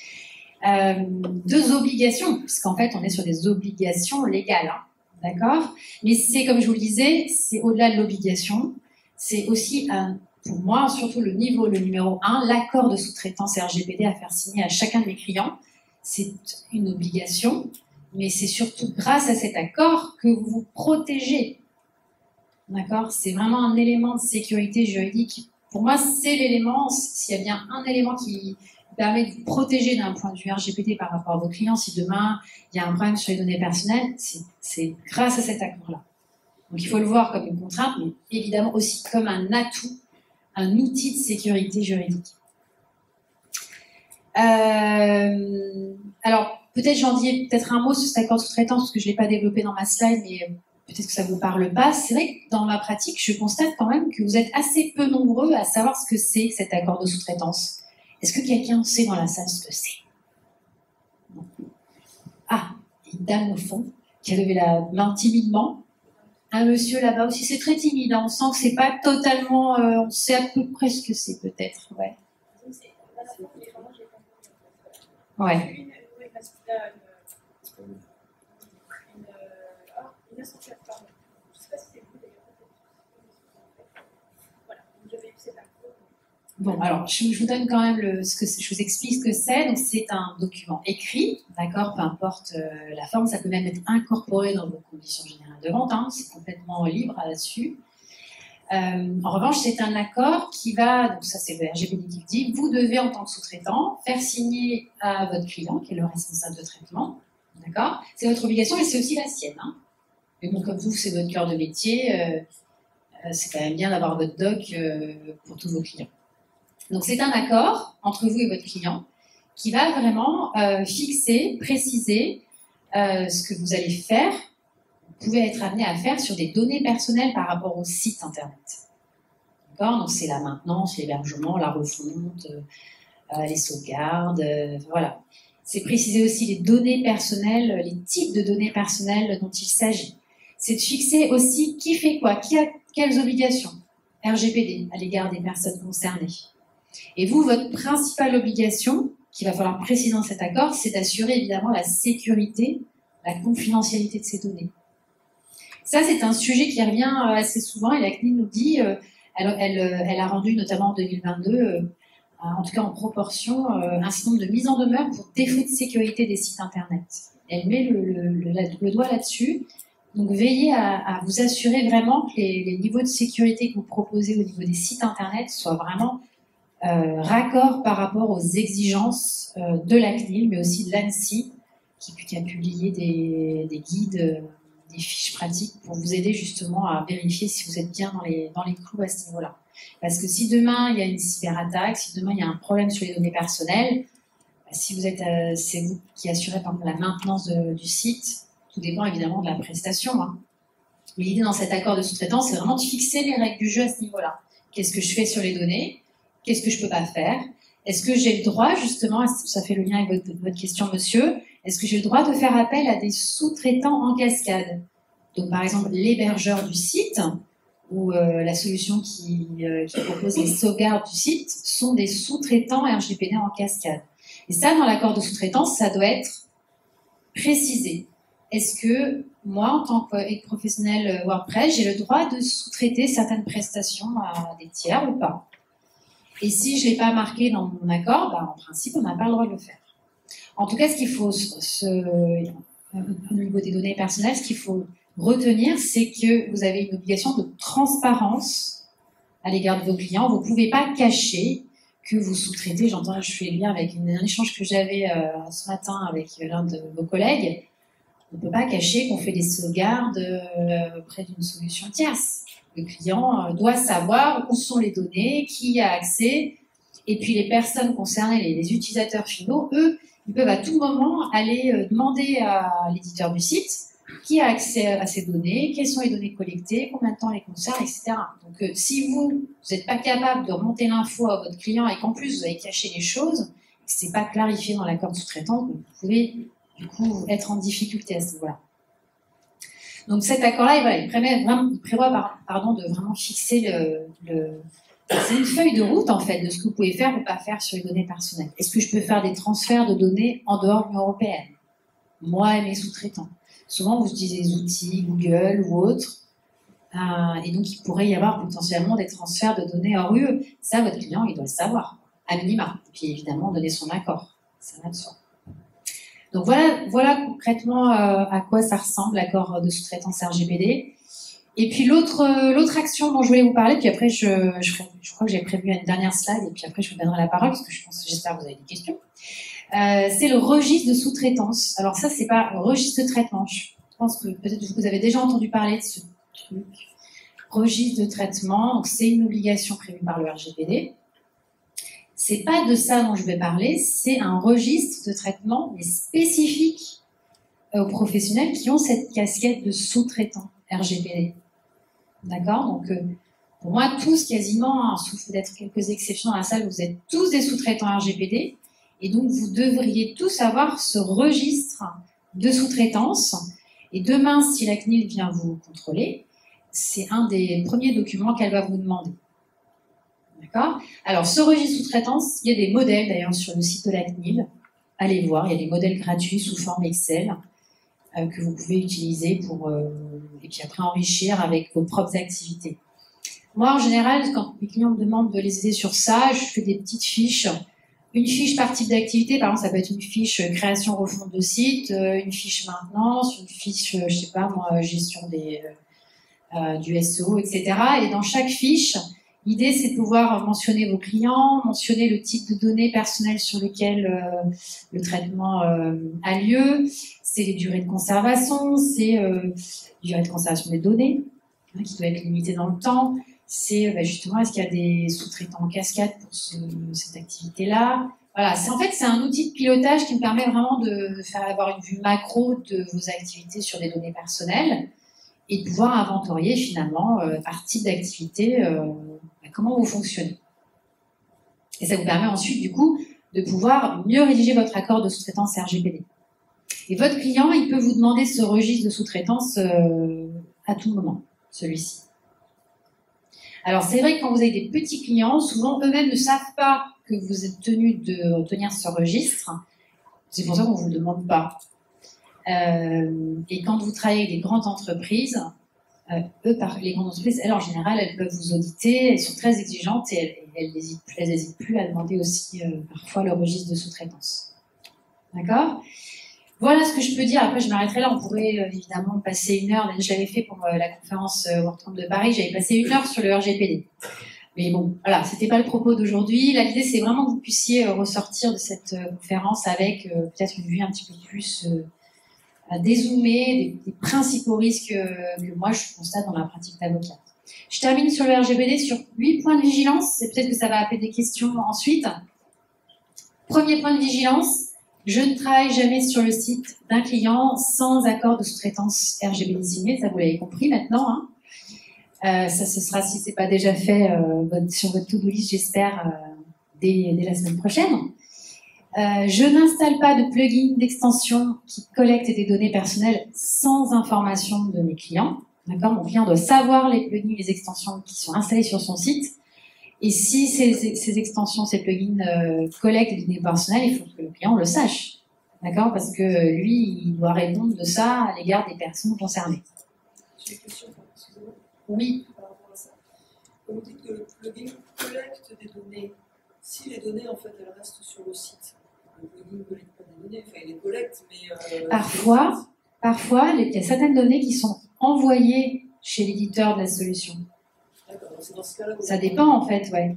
[SPEAKER 1] 2 obligations, parce qu'en fait, on est sur des obligations légales, hein, d'accord? Mais c'est, comme je vous le disais, c'est au-delà de l'obligation, c'est aussi, pour moi, surtout le numéro 1, l'accord de sous-traitance RGPD à faire signer à chacun de mes clients. C'est une obligation, mais c'est surtout grâce à cet accord que vous vous protégez, d'accord? C'est vraiment un élément de sécurité juridique. Pour moi, c'est l'élément, s'il y a bien un élément qui permet de vous protéger d'un point de vue RGPD par rapport à vos clients. Si demain, il y a un problème sur les données personnelles, c'est grâce à cet accord-là. Donc, il faut le voir comme une contrainte, mais évidemment aussi comme un atout, un outil de sécurité juridique. Alors, peut-être j'en dis un mot sur cet accord de sous-traitance, parce que je ne l'ai pas développé dans ma slide, mais peut-être que ça ne vous parle pas. C'est vrai que dans ma pratique, je constate quand même que vous êtes assez peu nombreux à savoir ce que c'est cet accord de sous-traitance. Est-ce que quelqu'un sait dans la salle ce que c'est? Ah, une dame au fond qui a levé la main timidement. Un monsieur là-bas aussi, c'est très timide. Hein. On sent que c'est pas totalement. On sait à peu près ce que c'est peut-être. Ouais. Ouais. Bon, alors, je vous donne quand même je vous explique ce que c'est. Donc, c'est un document écrit, d'accord, peu importe la forme, ça peut même être incorporé dans vos conditions générales de vente, hein, c'est complètement libre là-dessus. En revanche, c'est un accord qui va, donc ça c'est le RGPD qui le dit, vous devez en tant que sous-traitant faire signer à votre client, qui est le responsable de traitement, d'accord? C'est votre obligation et c'est aussi la sienne. Hein. Mais bon, comme vous, c'est votre cœur de métier, c'est quand même bien d'avoir votre doc pour tous vos clients. Donc, c'est un accord entre vous et votre client qui va vraiment fixer, préciser ce que vous allez faire, vous pouvez être amené à faire sur des données personnelles par rapport au site Internet. D'accord? Donc, c'est la maintenance, l'hébergement, la refonte, les sauvegardes, voilà. C'est préciser aussi les données personnelles, les types de données personnelles dont il s'agit. C'est de fixer aussi qui fait quoi, qui a quelles obligations RGPD à l'égard des personnes concernées. Et vous, votre principale obligation, qu'il va falloir préciser dans cet accord, c'est d'assurer évidemment la sécurité, la confidentialité de ces données. Ça, c'est un sujet qui revient assez souvent et la CNIL nous dit, elle a rendu notamment en 2022, en tout cas en proportion, un certain nombre de mises en demeure pour défaut de sécurité des sites Internet. Elle met le doigt là-dessus. Donc, veillez à vous assurer vraiment que les niveaux de sécurité que vous proposez au niveau des sites Internet soient vraiment raccord par rapport aux exigences de la CNIL, mais aussi de l'ANSSI, qui a publié des guides, des fiches pratiques pour vous aider justement à vérifier si vous êtes bien dans les clous à ce niveau-là. Parce que si demain il y a une cyberattaque, si demain il y a un problème sur les données personnelles, Si vous êtes, c'est vous qui assurez par exemple la maintenance du site, tout dépend évidemment de la prestation. Hein. Mais l'idée dans cet accord de sous-traitance, c'est vraiment de fixer les règles du jeu à ce niveau-là. Qu'est-ce que je fais sur les données? Qu'est-ce que je peux pas faire? Est-ce que j'ai le droit, justement, ça fait le lien avec votre question, monsieur, est-ce que j'ai le droit de faire appel à des sous-traitants en cascade? Donc, par exemple, l'hébergeur du site ou la solution qui propose les sauvegardes du site sont des sous-traitants RGPD en cascade. Et ça, dans l'accord de sous-traitance, ça doit être précisé. Est-ce que moi, en tant que professionnel WordPress, j'ai le droit de sous-traiter certaines prestations à des tiers ou pas? Et si je ne l'ai pas marqué dans mon accord, bah, en principe, on n'a pas le droit de le faire. En tout cas, ce qu'il faut, au niveau des données personnelles, ce qu'il faut retenir, c'est que vous avez une obligation de transparence à l'égard de vos clients. Vous ne pouvez pas cacher que vous sous-traitez. J'entends, je fais le lien avec un échange que j'avais ce matin avec l'un de vos collègues. On ne peut pas cacher qu'on fait des sauvegardes auprès d'une solution tierce. Le client doit savoir où sont les données, qui y a accès, et puis les personnes concernées, les utilisateurs finaux, eux, ils peuvent à tout moment aller demander à l'éditeur du site qui a accès à ces données, quelles sont les données collectées, combien de temps les concerne, etc. Donc si vous n'êtes pas capable de remonter l'info à votre client et qu'en plus vous avez caché les choses, que ce n'est pas clarifié dans l'accord de sous-traitance, vous pouvez du coup être en difficulté à ce niveau-là. Donc cet accord-là, il prévoit de vraiment fixer c'est une feuille de route en fait de ce que vous pouvez faire ou pas faire sur les données personnelles. Est-ce que je peux faire des transferts de données en dehors de l'Union européenne? Moi et mes sous-traitants. Souvent vous utilisez des outils Google ou autres, et donc il pourrait y avoir potentiellement des transferts de données hors UE. Ça, votre client, il doit le savoir, à minima. Et puis évidemment donner son accord. Ça va de soi. Donc voilà concrètement à quoi ça ressemble l'accord de sous-traitance RGPD. Et puis l'autre action dont je voulais vous parler, puis après je crois que j'ai prévu une dernière slide, et puis après je vous donnerai la parole, parce que j'espère que vous avez des questions. C'est le registre de sous-traitance. Alors ça, c'est pas un registre de traitement. Je pense que peut-être que vous avez déjà entendu parler de ce truc. Registre de traitement, donc c'est une obligation prévue par le RGPD. C'est pas de ça dont je vais parler, c'est un registre de traitement mais spécifique aux professionnels qui ont cette casquette de sous-traitant RGPD. D'accord? Donc, pour moi, tous quasiment, sauf d'être quelques exceptions dans la salle, vous êtes tous des sous-traitants RGPD, et donc vous devriez tous avoir ce registre de sous-traitance. Et demain, si la CNIL vient vous contrôler, c'est un des premiers documents qu'elle va vous demander. D'accord? Alors, ce registre sous-traitance, il y a des modèles d'ailleurs sur le site de la CNIL. Allez voir, il y a des modèles gratuits sous forme Excel que vous pouvez utiliser pour, et puis après enrichir avec vos propres activités. Moi, en général, quand mes clients me demandent de les aider sur ça, je fais des petites fiches. Une fiche par type d'activité, par exemple, ça peut être une fiche création refonte de site, une fiche maintenance, une fiche, je sais pas moi, gestion du SEO, etc. Et dans chaque fiche, l'idée, c'est de pouvoir mentionner vos clients, mentionner le type de données personnelles sur lesquelles le traitement a lieu, c'est les durées de conservation, c'est durée de conservation des données, qui doit être limitée dans le temps, c'est justement est-ce qu'il y a des sous-traitants en cascade pour cette activité-là. Voilà, en fait, c'est un outil de pilotage qui me permet vraiment de faire avoir une vue macro de vos activités sur des données personnelles et de pouvoir inventorier finalement par type d'activité comment vous fonctionnez. Et ça vous permet ensuite, du coup, de pouvoir mieux rédiger votre accord de sous-traitance RGPD. Et votre client, il peut vous demander ce registre de sous-traitance à tout moment, celui-ci. Alors, c'est vrai que quand vous avez des petits clients, souvent, eux-mêmes ne savent pas que vous êtes tenu de retenir ce registre. C'est pour ça qu'on ne vous le demande pas. Et quand vous travaillez avec des grandes entreprises, les grandes entreprises, elles, en général, elles peuvent vous auditer, elles sont très exigeantes et elles n'hésitent plus à demander aussi parfois le registre de sous-traitance. D'accord? Voilà ce que je peux dire. Après, je m'arrêterai là. On pourrait évidemment passer une heure. Je l'avais fait pour la conférence WordCamp de Paris. J'avais passé une heure sur le RGPD. Mais bon, voilà, c'était pas le propos d'aujourd'hui. L'idée, c'est vraiment que vous puissiez ressortir de cette conférence avec peut-être une vue un petit peu plus dézoomée des principaux risques que moi, je constate dans ma pratique d'avocat. Je termine sur le RGPD sur 8 points de vigilance. C'est peut-être que ça va appeler des questions ensuite. Premier point de vigilance, je ne travaille jamais sur le site d'un client sans accord de sous-traitance RGPD signé, ça vous l'avez compris maintenant. Hein. Ça, ce sera, si ce n'est pas déjà fait, sur votre to-do list, j'espère, dès la semaine prochaine. Je n'installe pas de plugin d'extension qui collecte des données personnelles sans information de mes clients. D'accord ? Mon client doit savoir les plugins, les extensions qui sont installés sur son site. Et si ces extensions, ces plugins collectent des données personnelles, il faut que le client le sache. D'accord ? Parce que lui, il doit répondre de ça à l'égard des personnes concernées.
[SPEAKER 2] J'ai une question, excusez-moi.
[SPEAKER 1] Oui.
[SPEAKER 2] Par rapport à ça. Quand vous dites que le plugin collecte des données, si les données, en fait, elles restent sur le site, le plugin ne collecte pas des données, enfin, il les collecte, mais...
[SPEAKER 1] Parfois, il y a certaines données qui sont envoyées chez l'éditeur de la solution.
[SPEAKER 2] D'accord, c'est dans ce cas-là...
[SPEAKER 1] Ça dépend, en fait, ouais.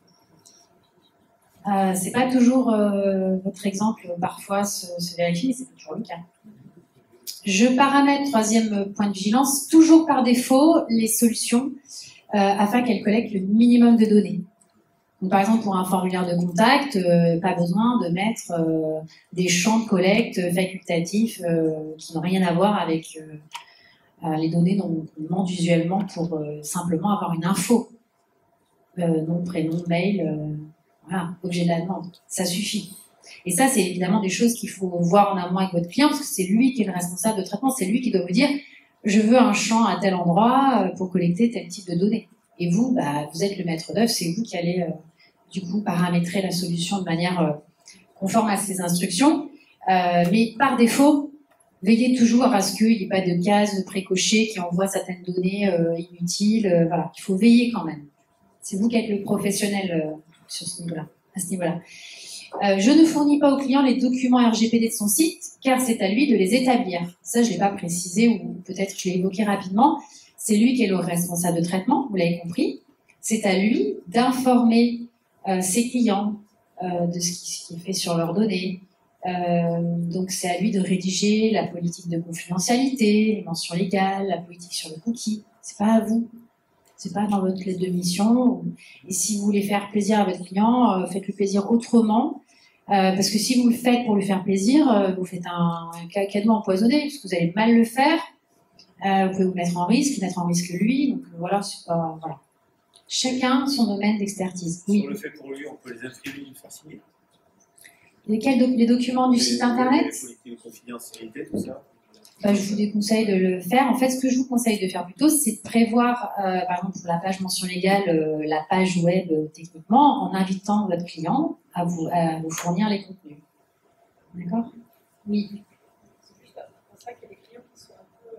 [SPEAKER 1] C'est pas toujours votre exemple, parfois, se vérifie, mais c'est pas toujours le cas. Je paramètre, troisième point de vigilance, toujours par défaut, les solutions afin qu'elles collectent le minimum de données. Donc, par exemple, pour un formulaire de contact, pas besoin de mettre des champs de collecte facultatifs qui n'ont rien à voir avec les données dont on demande usuellement pour simplement avoir une info. Nom, prénom, mail, voilà, objet de la demande. Ça suffit. Et ça, c'est évidemment des choses qu'il faut voir en amont avec votre client, parce que c'est lui qui est le responsable de traitement, c'est lui qui doit vous dire « je veux un champ à tel endroit pour collecter tel type de données ». Et vous, vous êtes le maître d'œuvre, c'est vous qui allez du coup paramétrer la solution de manière conforme à ces instructions. Mais par défaut, veillez toujours à ce qu'il n'y ait pas de case précochée qui envoie certaines données inutiles. Voilà, il faut veiller quand même. C'est vous qui êtes le professionnel sur ce niveau-là, à ce niveau-là. Je ne fournis pas au client les documents RGPD de son site, car c'est à lui de les établir. Ça, je ne l'ai pas précisé, ou peut-être je l'ai évoqué rapidement. C'est lui qui est le responsable de traitement, vous l'avez compris. C'est à lui d'informer ses clients de ce qui est fait sur leurs données. Donc, c'est à lui de rédiger la politique de confidentialité, les mentions légales, la politique sur le cookie. C'est pas à vous. C'est pas dans votre lettre de mission. Et si vous voulez faire plaisir à votre client, faites-lui plaisir autrement. Parce que si vous le faites pour lui faire plaisir, vous faites un cadeau empoisonné, parce que vous allez mal le faire. Vous pouvez vous mettre en risque lui. Donc voilà, c'est pas... Voilà. Chacun son domaine d'expertise. Oui.
[SPEAKER 4] Si on le fait pour lui, on peut les imprimer et les faire signer.
[SPEAKER 1] Les documents du site internet?
[SPEAKER 4] Les politiques de confidentialité, tout ça.
[SPEAKER 1] Je vous déconseille de le faire. En fait, ce que je vous conseille de faire plutôt, c'est de prévoir, par exemple pour la page mention légale, la page web techniquement, en invitant votre client à vous fournir les contenus. D'accord? Oui.
[SPEAKER 2] C'est juste pour ça qu'il y a des clients qui sont un peu...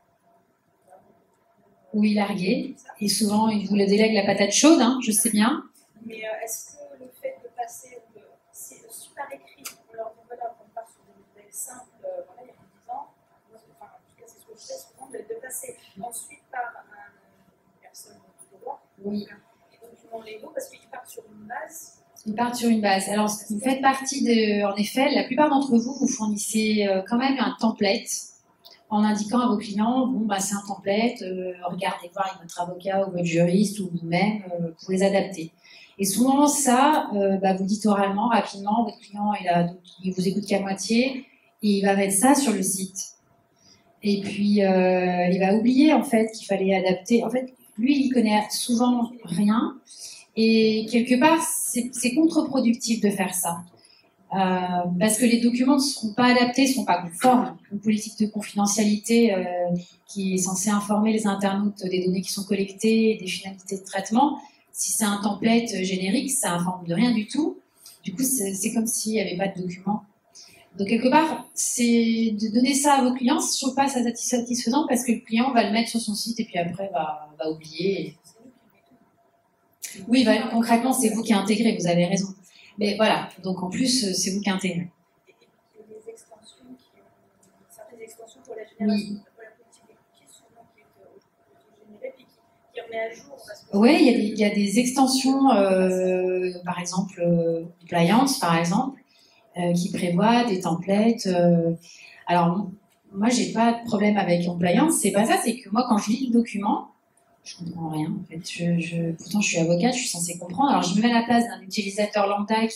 [SPEAKER 1] Oui, largués. Et souvent, ils vous le délèguent la patate chaude, hein, je sais bien.
[SPEAKER 2] Mais est-ce que le fait de passer, c'est super écrit, on leur dit voilà, on part sur des modèles simples, voilà, il y a 10 ans, enfin, en tout cas, c'est ce que je fais souvent, de passer ensuite par une personne de droit,
[SPEAKER 1] Oui.
[SPEAKER 2] des documents légaux, parce qu'ils partent sur une base.
[SPEAKER 1] Ils partent sur une base. Alors, vous faites partie de... En effet, la plupart d'entre vous, vous fournissez quand même un template en indiquant à vos clients, bon, c'est un template, regardez voir avec votre avocat ou votre juriste ou vous-même pour les adapter. Et souvent, ça, vous dites oralement, rapidement, votre client, il vous écoute qu'à moitié, et il va mettre ça sur le site. Et puis, il va oublier, en fait, qu'il fallait adapter. En fait, lui, il connaît souvent rien, et quelque part, c'est contre-productif de faire ça. Parce que les documents ne seront pas adaptés, ne seront pas conformes. Une politique de confidentialité qui est censée informer les internautes des données qui sont collectées, des finalités de traitement, si c'est un template générique, ça informe de rien du tout. Du coup, c'est comme s'il n'y avait pas de document. Donc, quelque part, c'est de donner ça à vos clients, ce ne sont pas satisfaisant parce que le client va le mettre sur son site et puis après va oublier. Oui, concrètement, c'est vous qui intégrez, vous avez raison. Mais voilà, donc en plus, c'est vous qui intégrez.
[SPEAKER 2] Et les extensions, certaines extensions pour la génération, pour la politique des cookies, souvent qui est générée, puis qui remet à jour.
[SPEAKER 1] Oui, il y a des extensions, par exemple, Compliance, par exemple, qui prévoient des templates. Alors, moi, j'ai pas de problème avec Compliance, c'est pas ça, c'est que moi, quand je lis le document, je comprends rien, en fait. Pourtant, je suis avocate, je suis censée comprendre. Alors, je me mets à la place d'un utilisateur lambda qui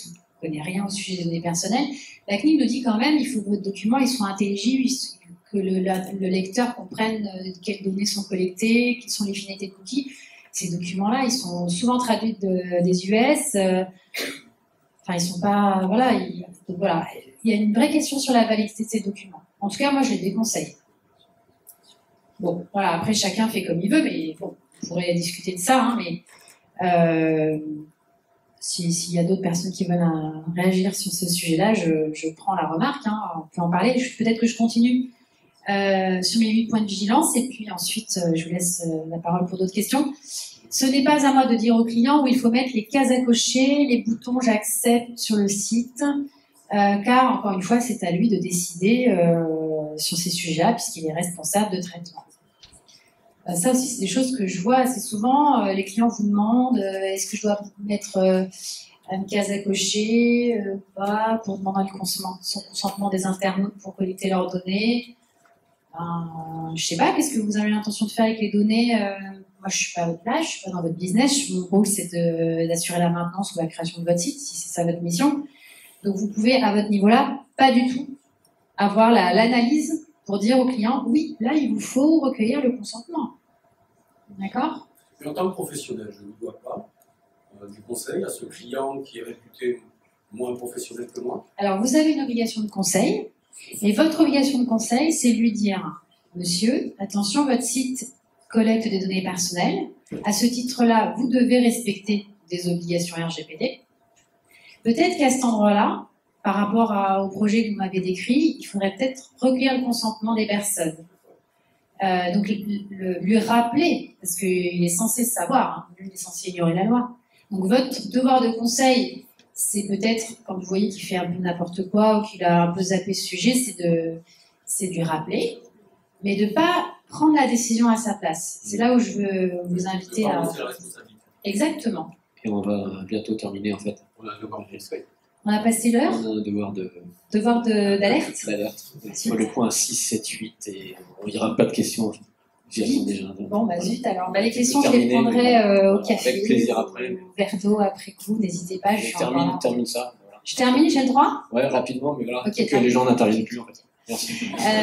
[SPEAKER 1] connaît rien au sujet des données personnelles, la CNIL nous dit quand même il faut que votre document il soit intelligible, que le lecteur comprenne quelles données sont collectées, quelles sont les finalités de cookies. Ces documents-là, ils sont souvent traduits des US. Enfin, ils sont pas... Voilà, donc voilà. Il y a une vraie question sur la validité de ces documents. En tout cas, moi, je les déconseille. Bon, voilà, après, chacun fait comme il veut, mais bon, on pourrait discuter de ça, hein, mais s'il y a d'autres personnes qui veulent réagir sur ce sujet-là, je prends la remarque, hein, on peut en parler. Peut-être que je continue sur mes 8 points de vigilance, et puis ensuite, je vous laisse la parole pour d'autres questions. Ce n'est pas à moi de dire au client où il faut mettre les cases à cocher, les boutons « j'accepte » sur le site, car, encore une fois, c'est à lui de décider sur ces sujets-là, puisqu'il est responsable de traitement. Ça aussi, c'est des choses que je vois assez souvent. Les clients vous demandent est-ce que je dois mettre une case à cocher ou pas pour demander le consentement des internautes pour collecter leurs données. Je sais pas, qu'est-ce que vous avez l'intention de faire avec les données moi, je suis pas à votre place, je suis pas dans votre business. Mon rôle, c'est d'assurer la maintenance ou la création de votre site, si c'est ça votre mission. Donc, vous pouvez, à votre niveau-là, pas du tout avoir l'analyse pour dire au client, oui, là, il vous faut recueillir le consentement. D'accord ?
[SPEAKER 3] Et en tant que professionnel, je ne dois pas du conseil à ce client qui est réputé moins professionnel que moi.
[SPEAKER 1] Alors, vous avez une obligation de conseil, et votre obligation de conseil, c'est de lui dire, monsieur, attention, votre site collecte des données personnelles. À ce titre-là, vous devez respecter des obligations RGPD. Peut-être qu'à cet endroit-là, par rapport au projet que vous m'avez décrit, il faudrait peut-être recueillir le consentement des personnes. Donc, lui rappeler, parce qu'il est censé savoir, hein, lui, il est censé ignorer la loi. Donc, votre devoir de conseil, c'est peut-être, quand vous voyez qu'il fait un peu n'importe quoi ou qu'il a un peu zappé ce sujet, c'est de lui rappeler, mais de ne pas prendre la décision à sa place. C'est là où je veux vous inviter à...
[SPEAKER 3] C'est la responsabilité.
[SPEAKER 1] Exactement.
[SPEAKER 5] Et on va bientôt terminer en fait.
[SPEAKER 3] On a devoir de
[SPEAKER 1] On a passé l'heure.
[SPEAKER 5] On a un devoir
[SPEAKER 1] d'alerte.
[SPEAKER 5] Le point 6, 7, 8 et on n'ira pas de questions. J'y attends déjà.
[SPEAKER 1] Bon, bah zut, alors les questions, je les prendrai au café.
[SPEAKER 5] Avec plaisir après.
[SPEAKER 1] Au verre d'eau après coup, n'hésitez pas.
[SPEAKER 5] Je termine ça. Voilà.
[SPEAKER 1] Je termine, j'ai le droit ?
[SPEAKER 5] Ouais, rapidement, mais voilà.
[SPEAKER 1] Okay,
[SPEAKER 5] que les gens n'interviennent plus en fait. Merci.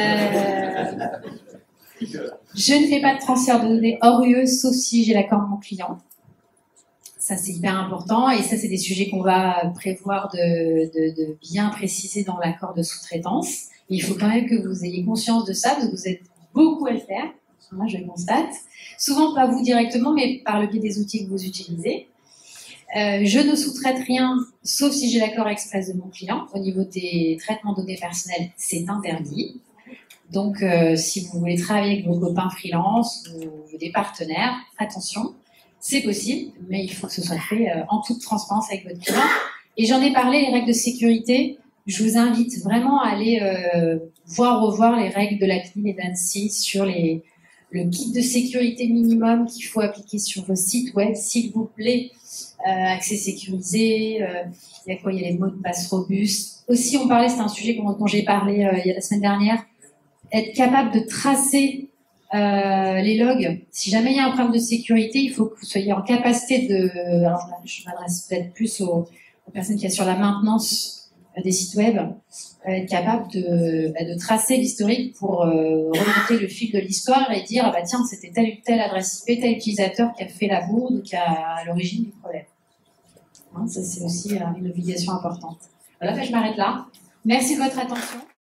[SPEAKER 1] Je ne fais pas de transfert de données hors UE, sauf si j'ai l'accord de mon client. Ça, c'est hyper important. Et ça, c'est des sujets qu'on va prévoir de bien préciser dans l'accord de sous-traitance. Et il faut quand même que vous ayez conscience de ça, parce que vous êtes beaucoup à le faire. Moi, je le constate. Souvent, pas vous directement, mais par le biais des outils que vous utilisez. Je ne sous-traite rien, sauf si j'ai l'accord express de mon client. Au niveau des traitements de données personnelles, c'est interdit. Donc, si vous voulez travailler avec vos copains freelance ou des partenaires, attention, c'est possible, mais il faut que ce soit fait en toute transparence avec votre client. Et j'en ai parlé, les règles de sécurité. Je vous invite vraiment à aller revoir les règles de la CNIL et d'ANSSI sur le kit de sécurité minimum qu'il faut appliquer sur vos sites web, s'il vous plaît. Accès sécurisé, il y a quoi ? Il y a les mots de passe robustes. Aussi, on parlait, c'est un sujet dont j'ai parlé il y a la semaine dernière, être capable de tracer les logs. Si jamais il y a un problème de sécurité, il faut que vous soyez en capacité de... Alors, je m'adresse peut-être plus aux personnes qui assurent la maintenance des sites web, être capable de tracer l'historique pour remonter le fil de l'histoire et dire, ah bah tiens, c'était telle ou telle adresse IP, tel utilisateur qui a fait la bourde ou qui a à l'origine du problème. Hein, ça, c'est aussi une obligation importante. Voilà, je m'arrête là. Merci de votre attention.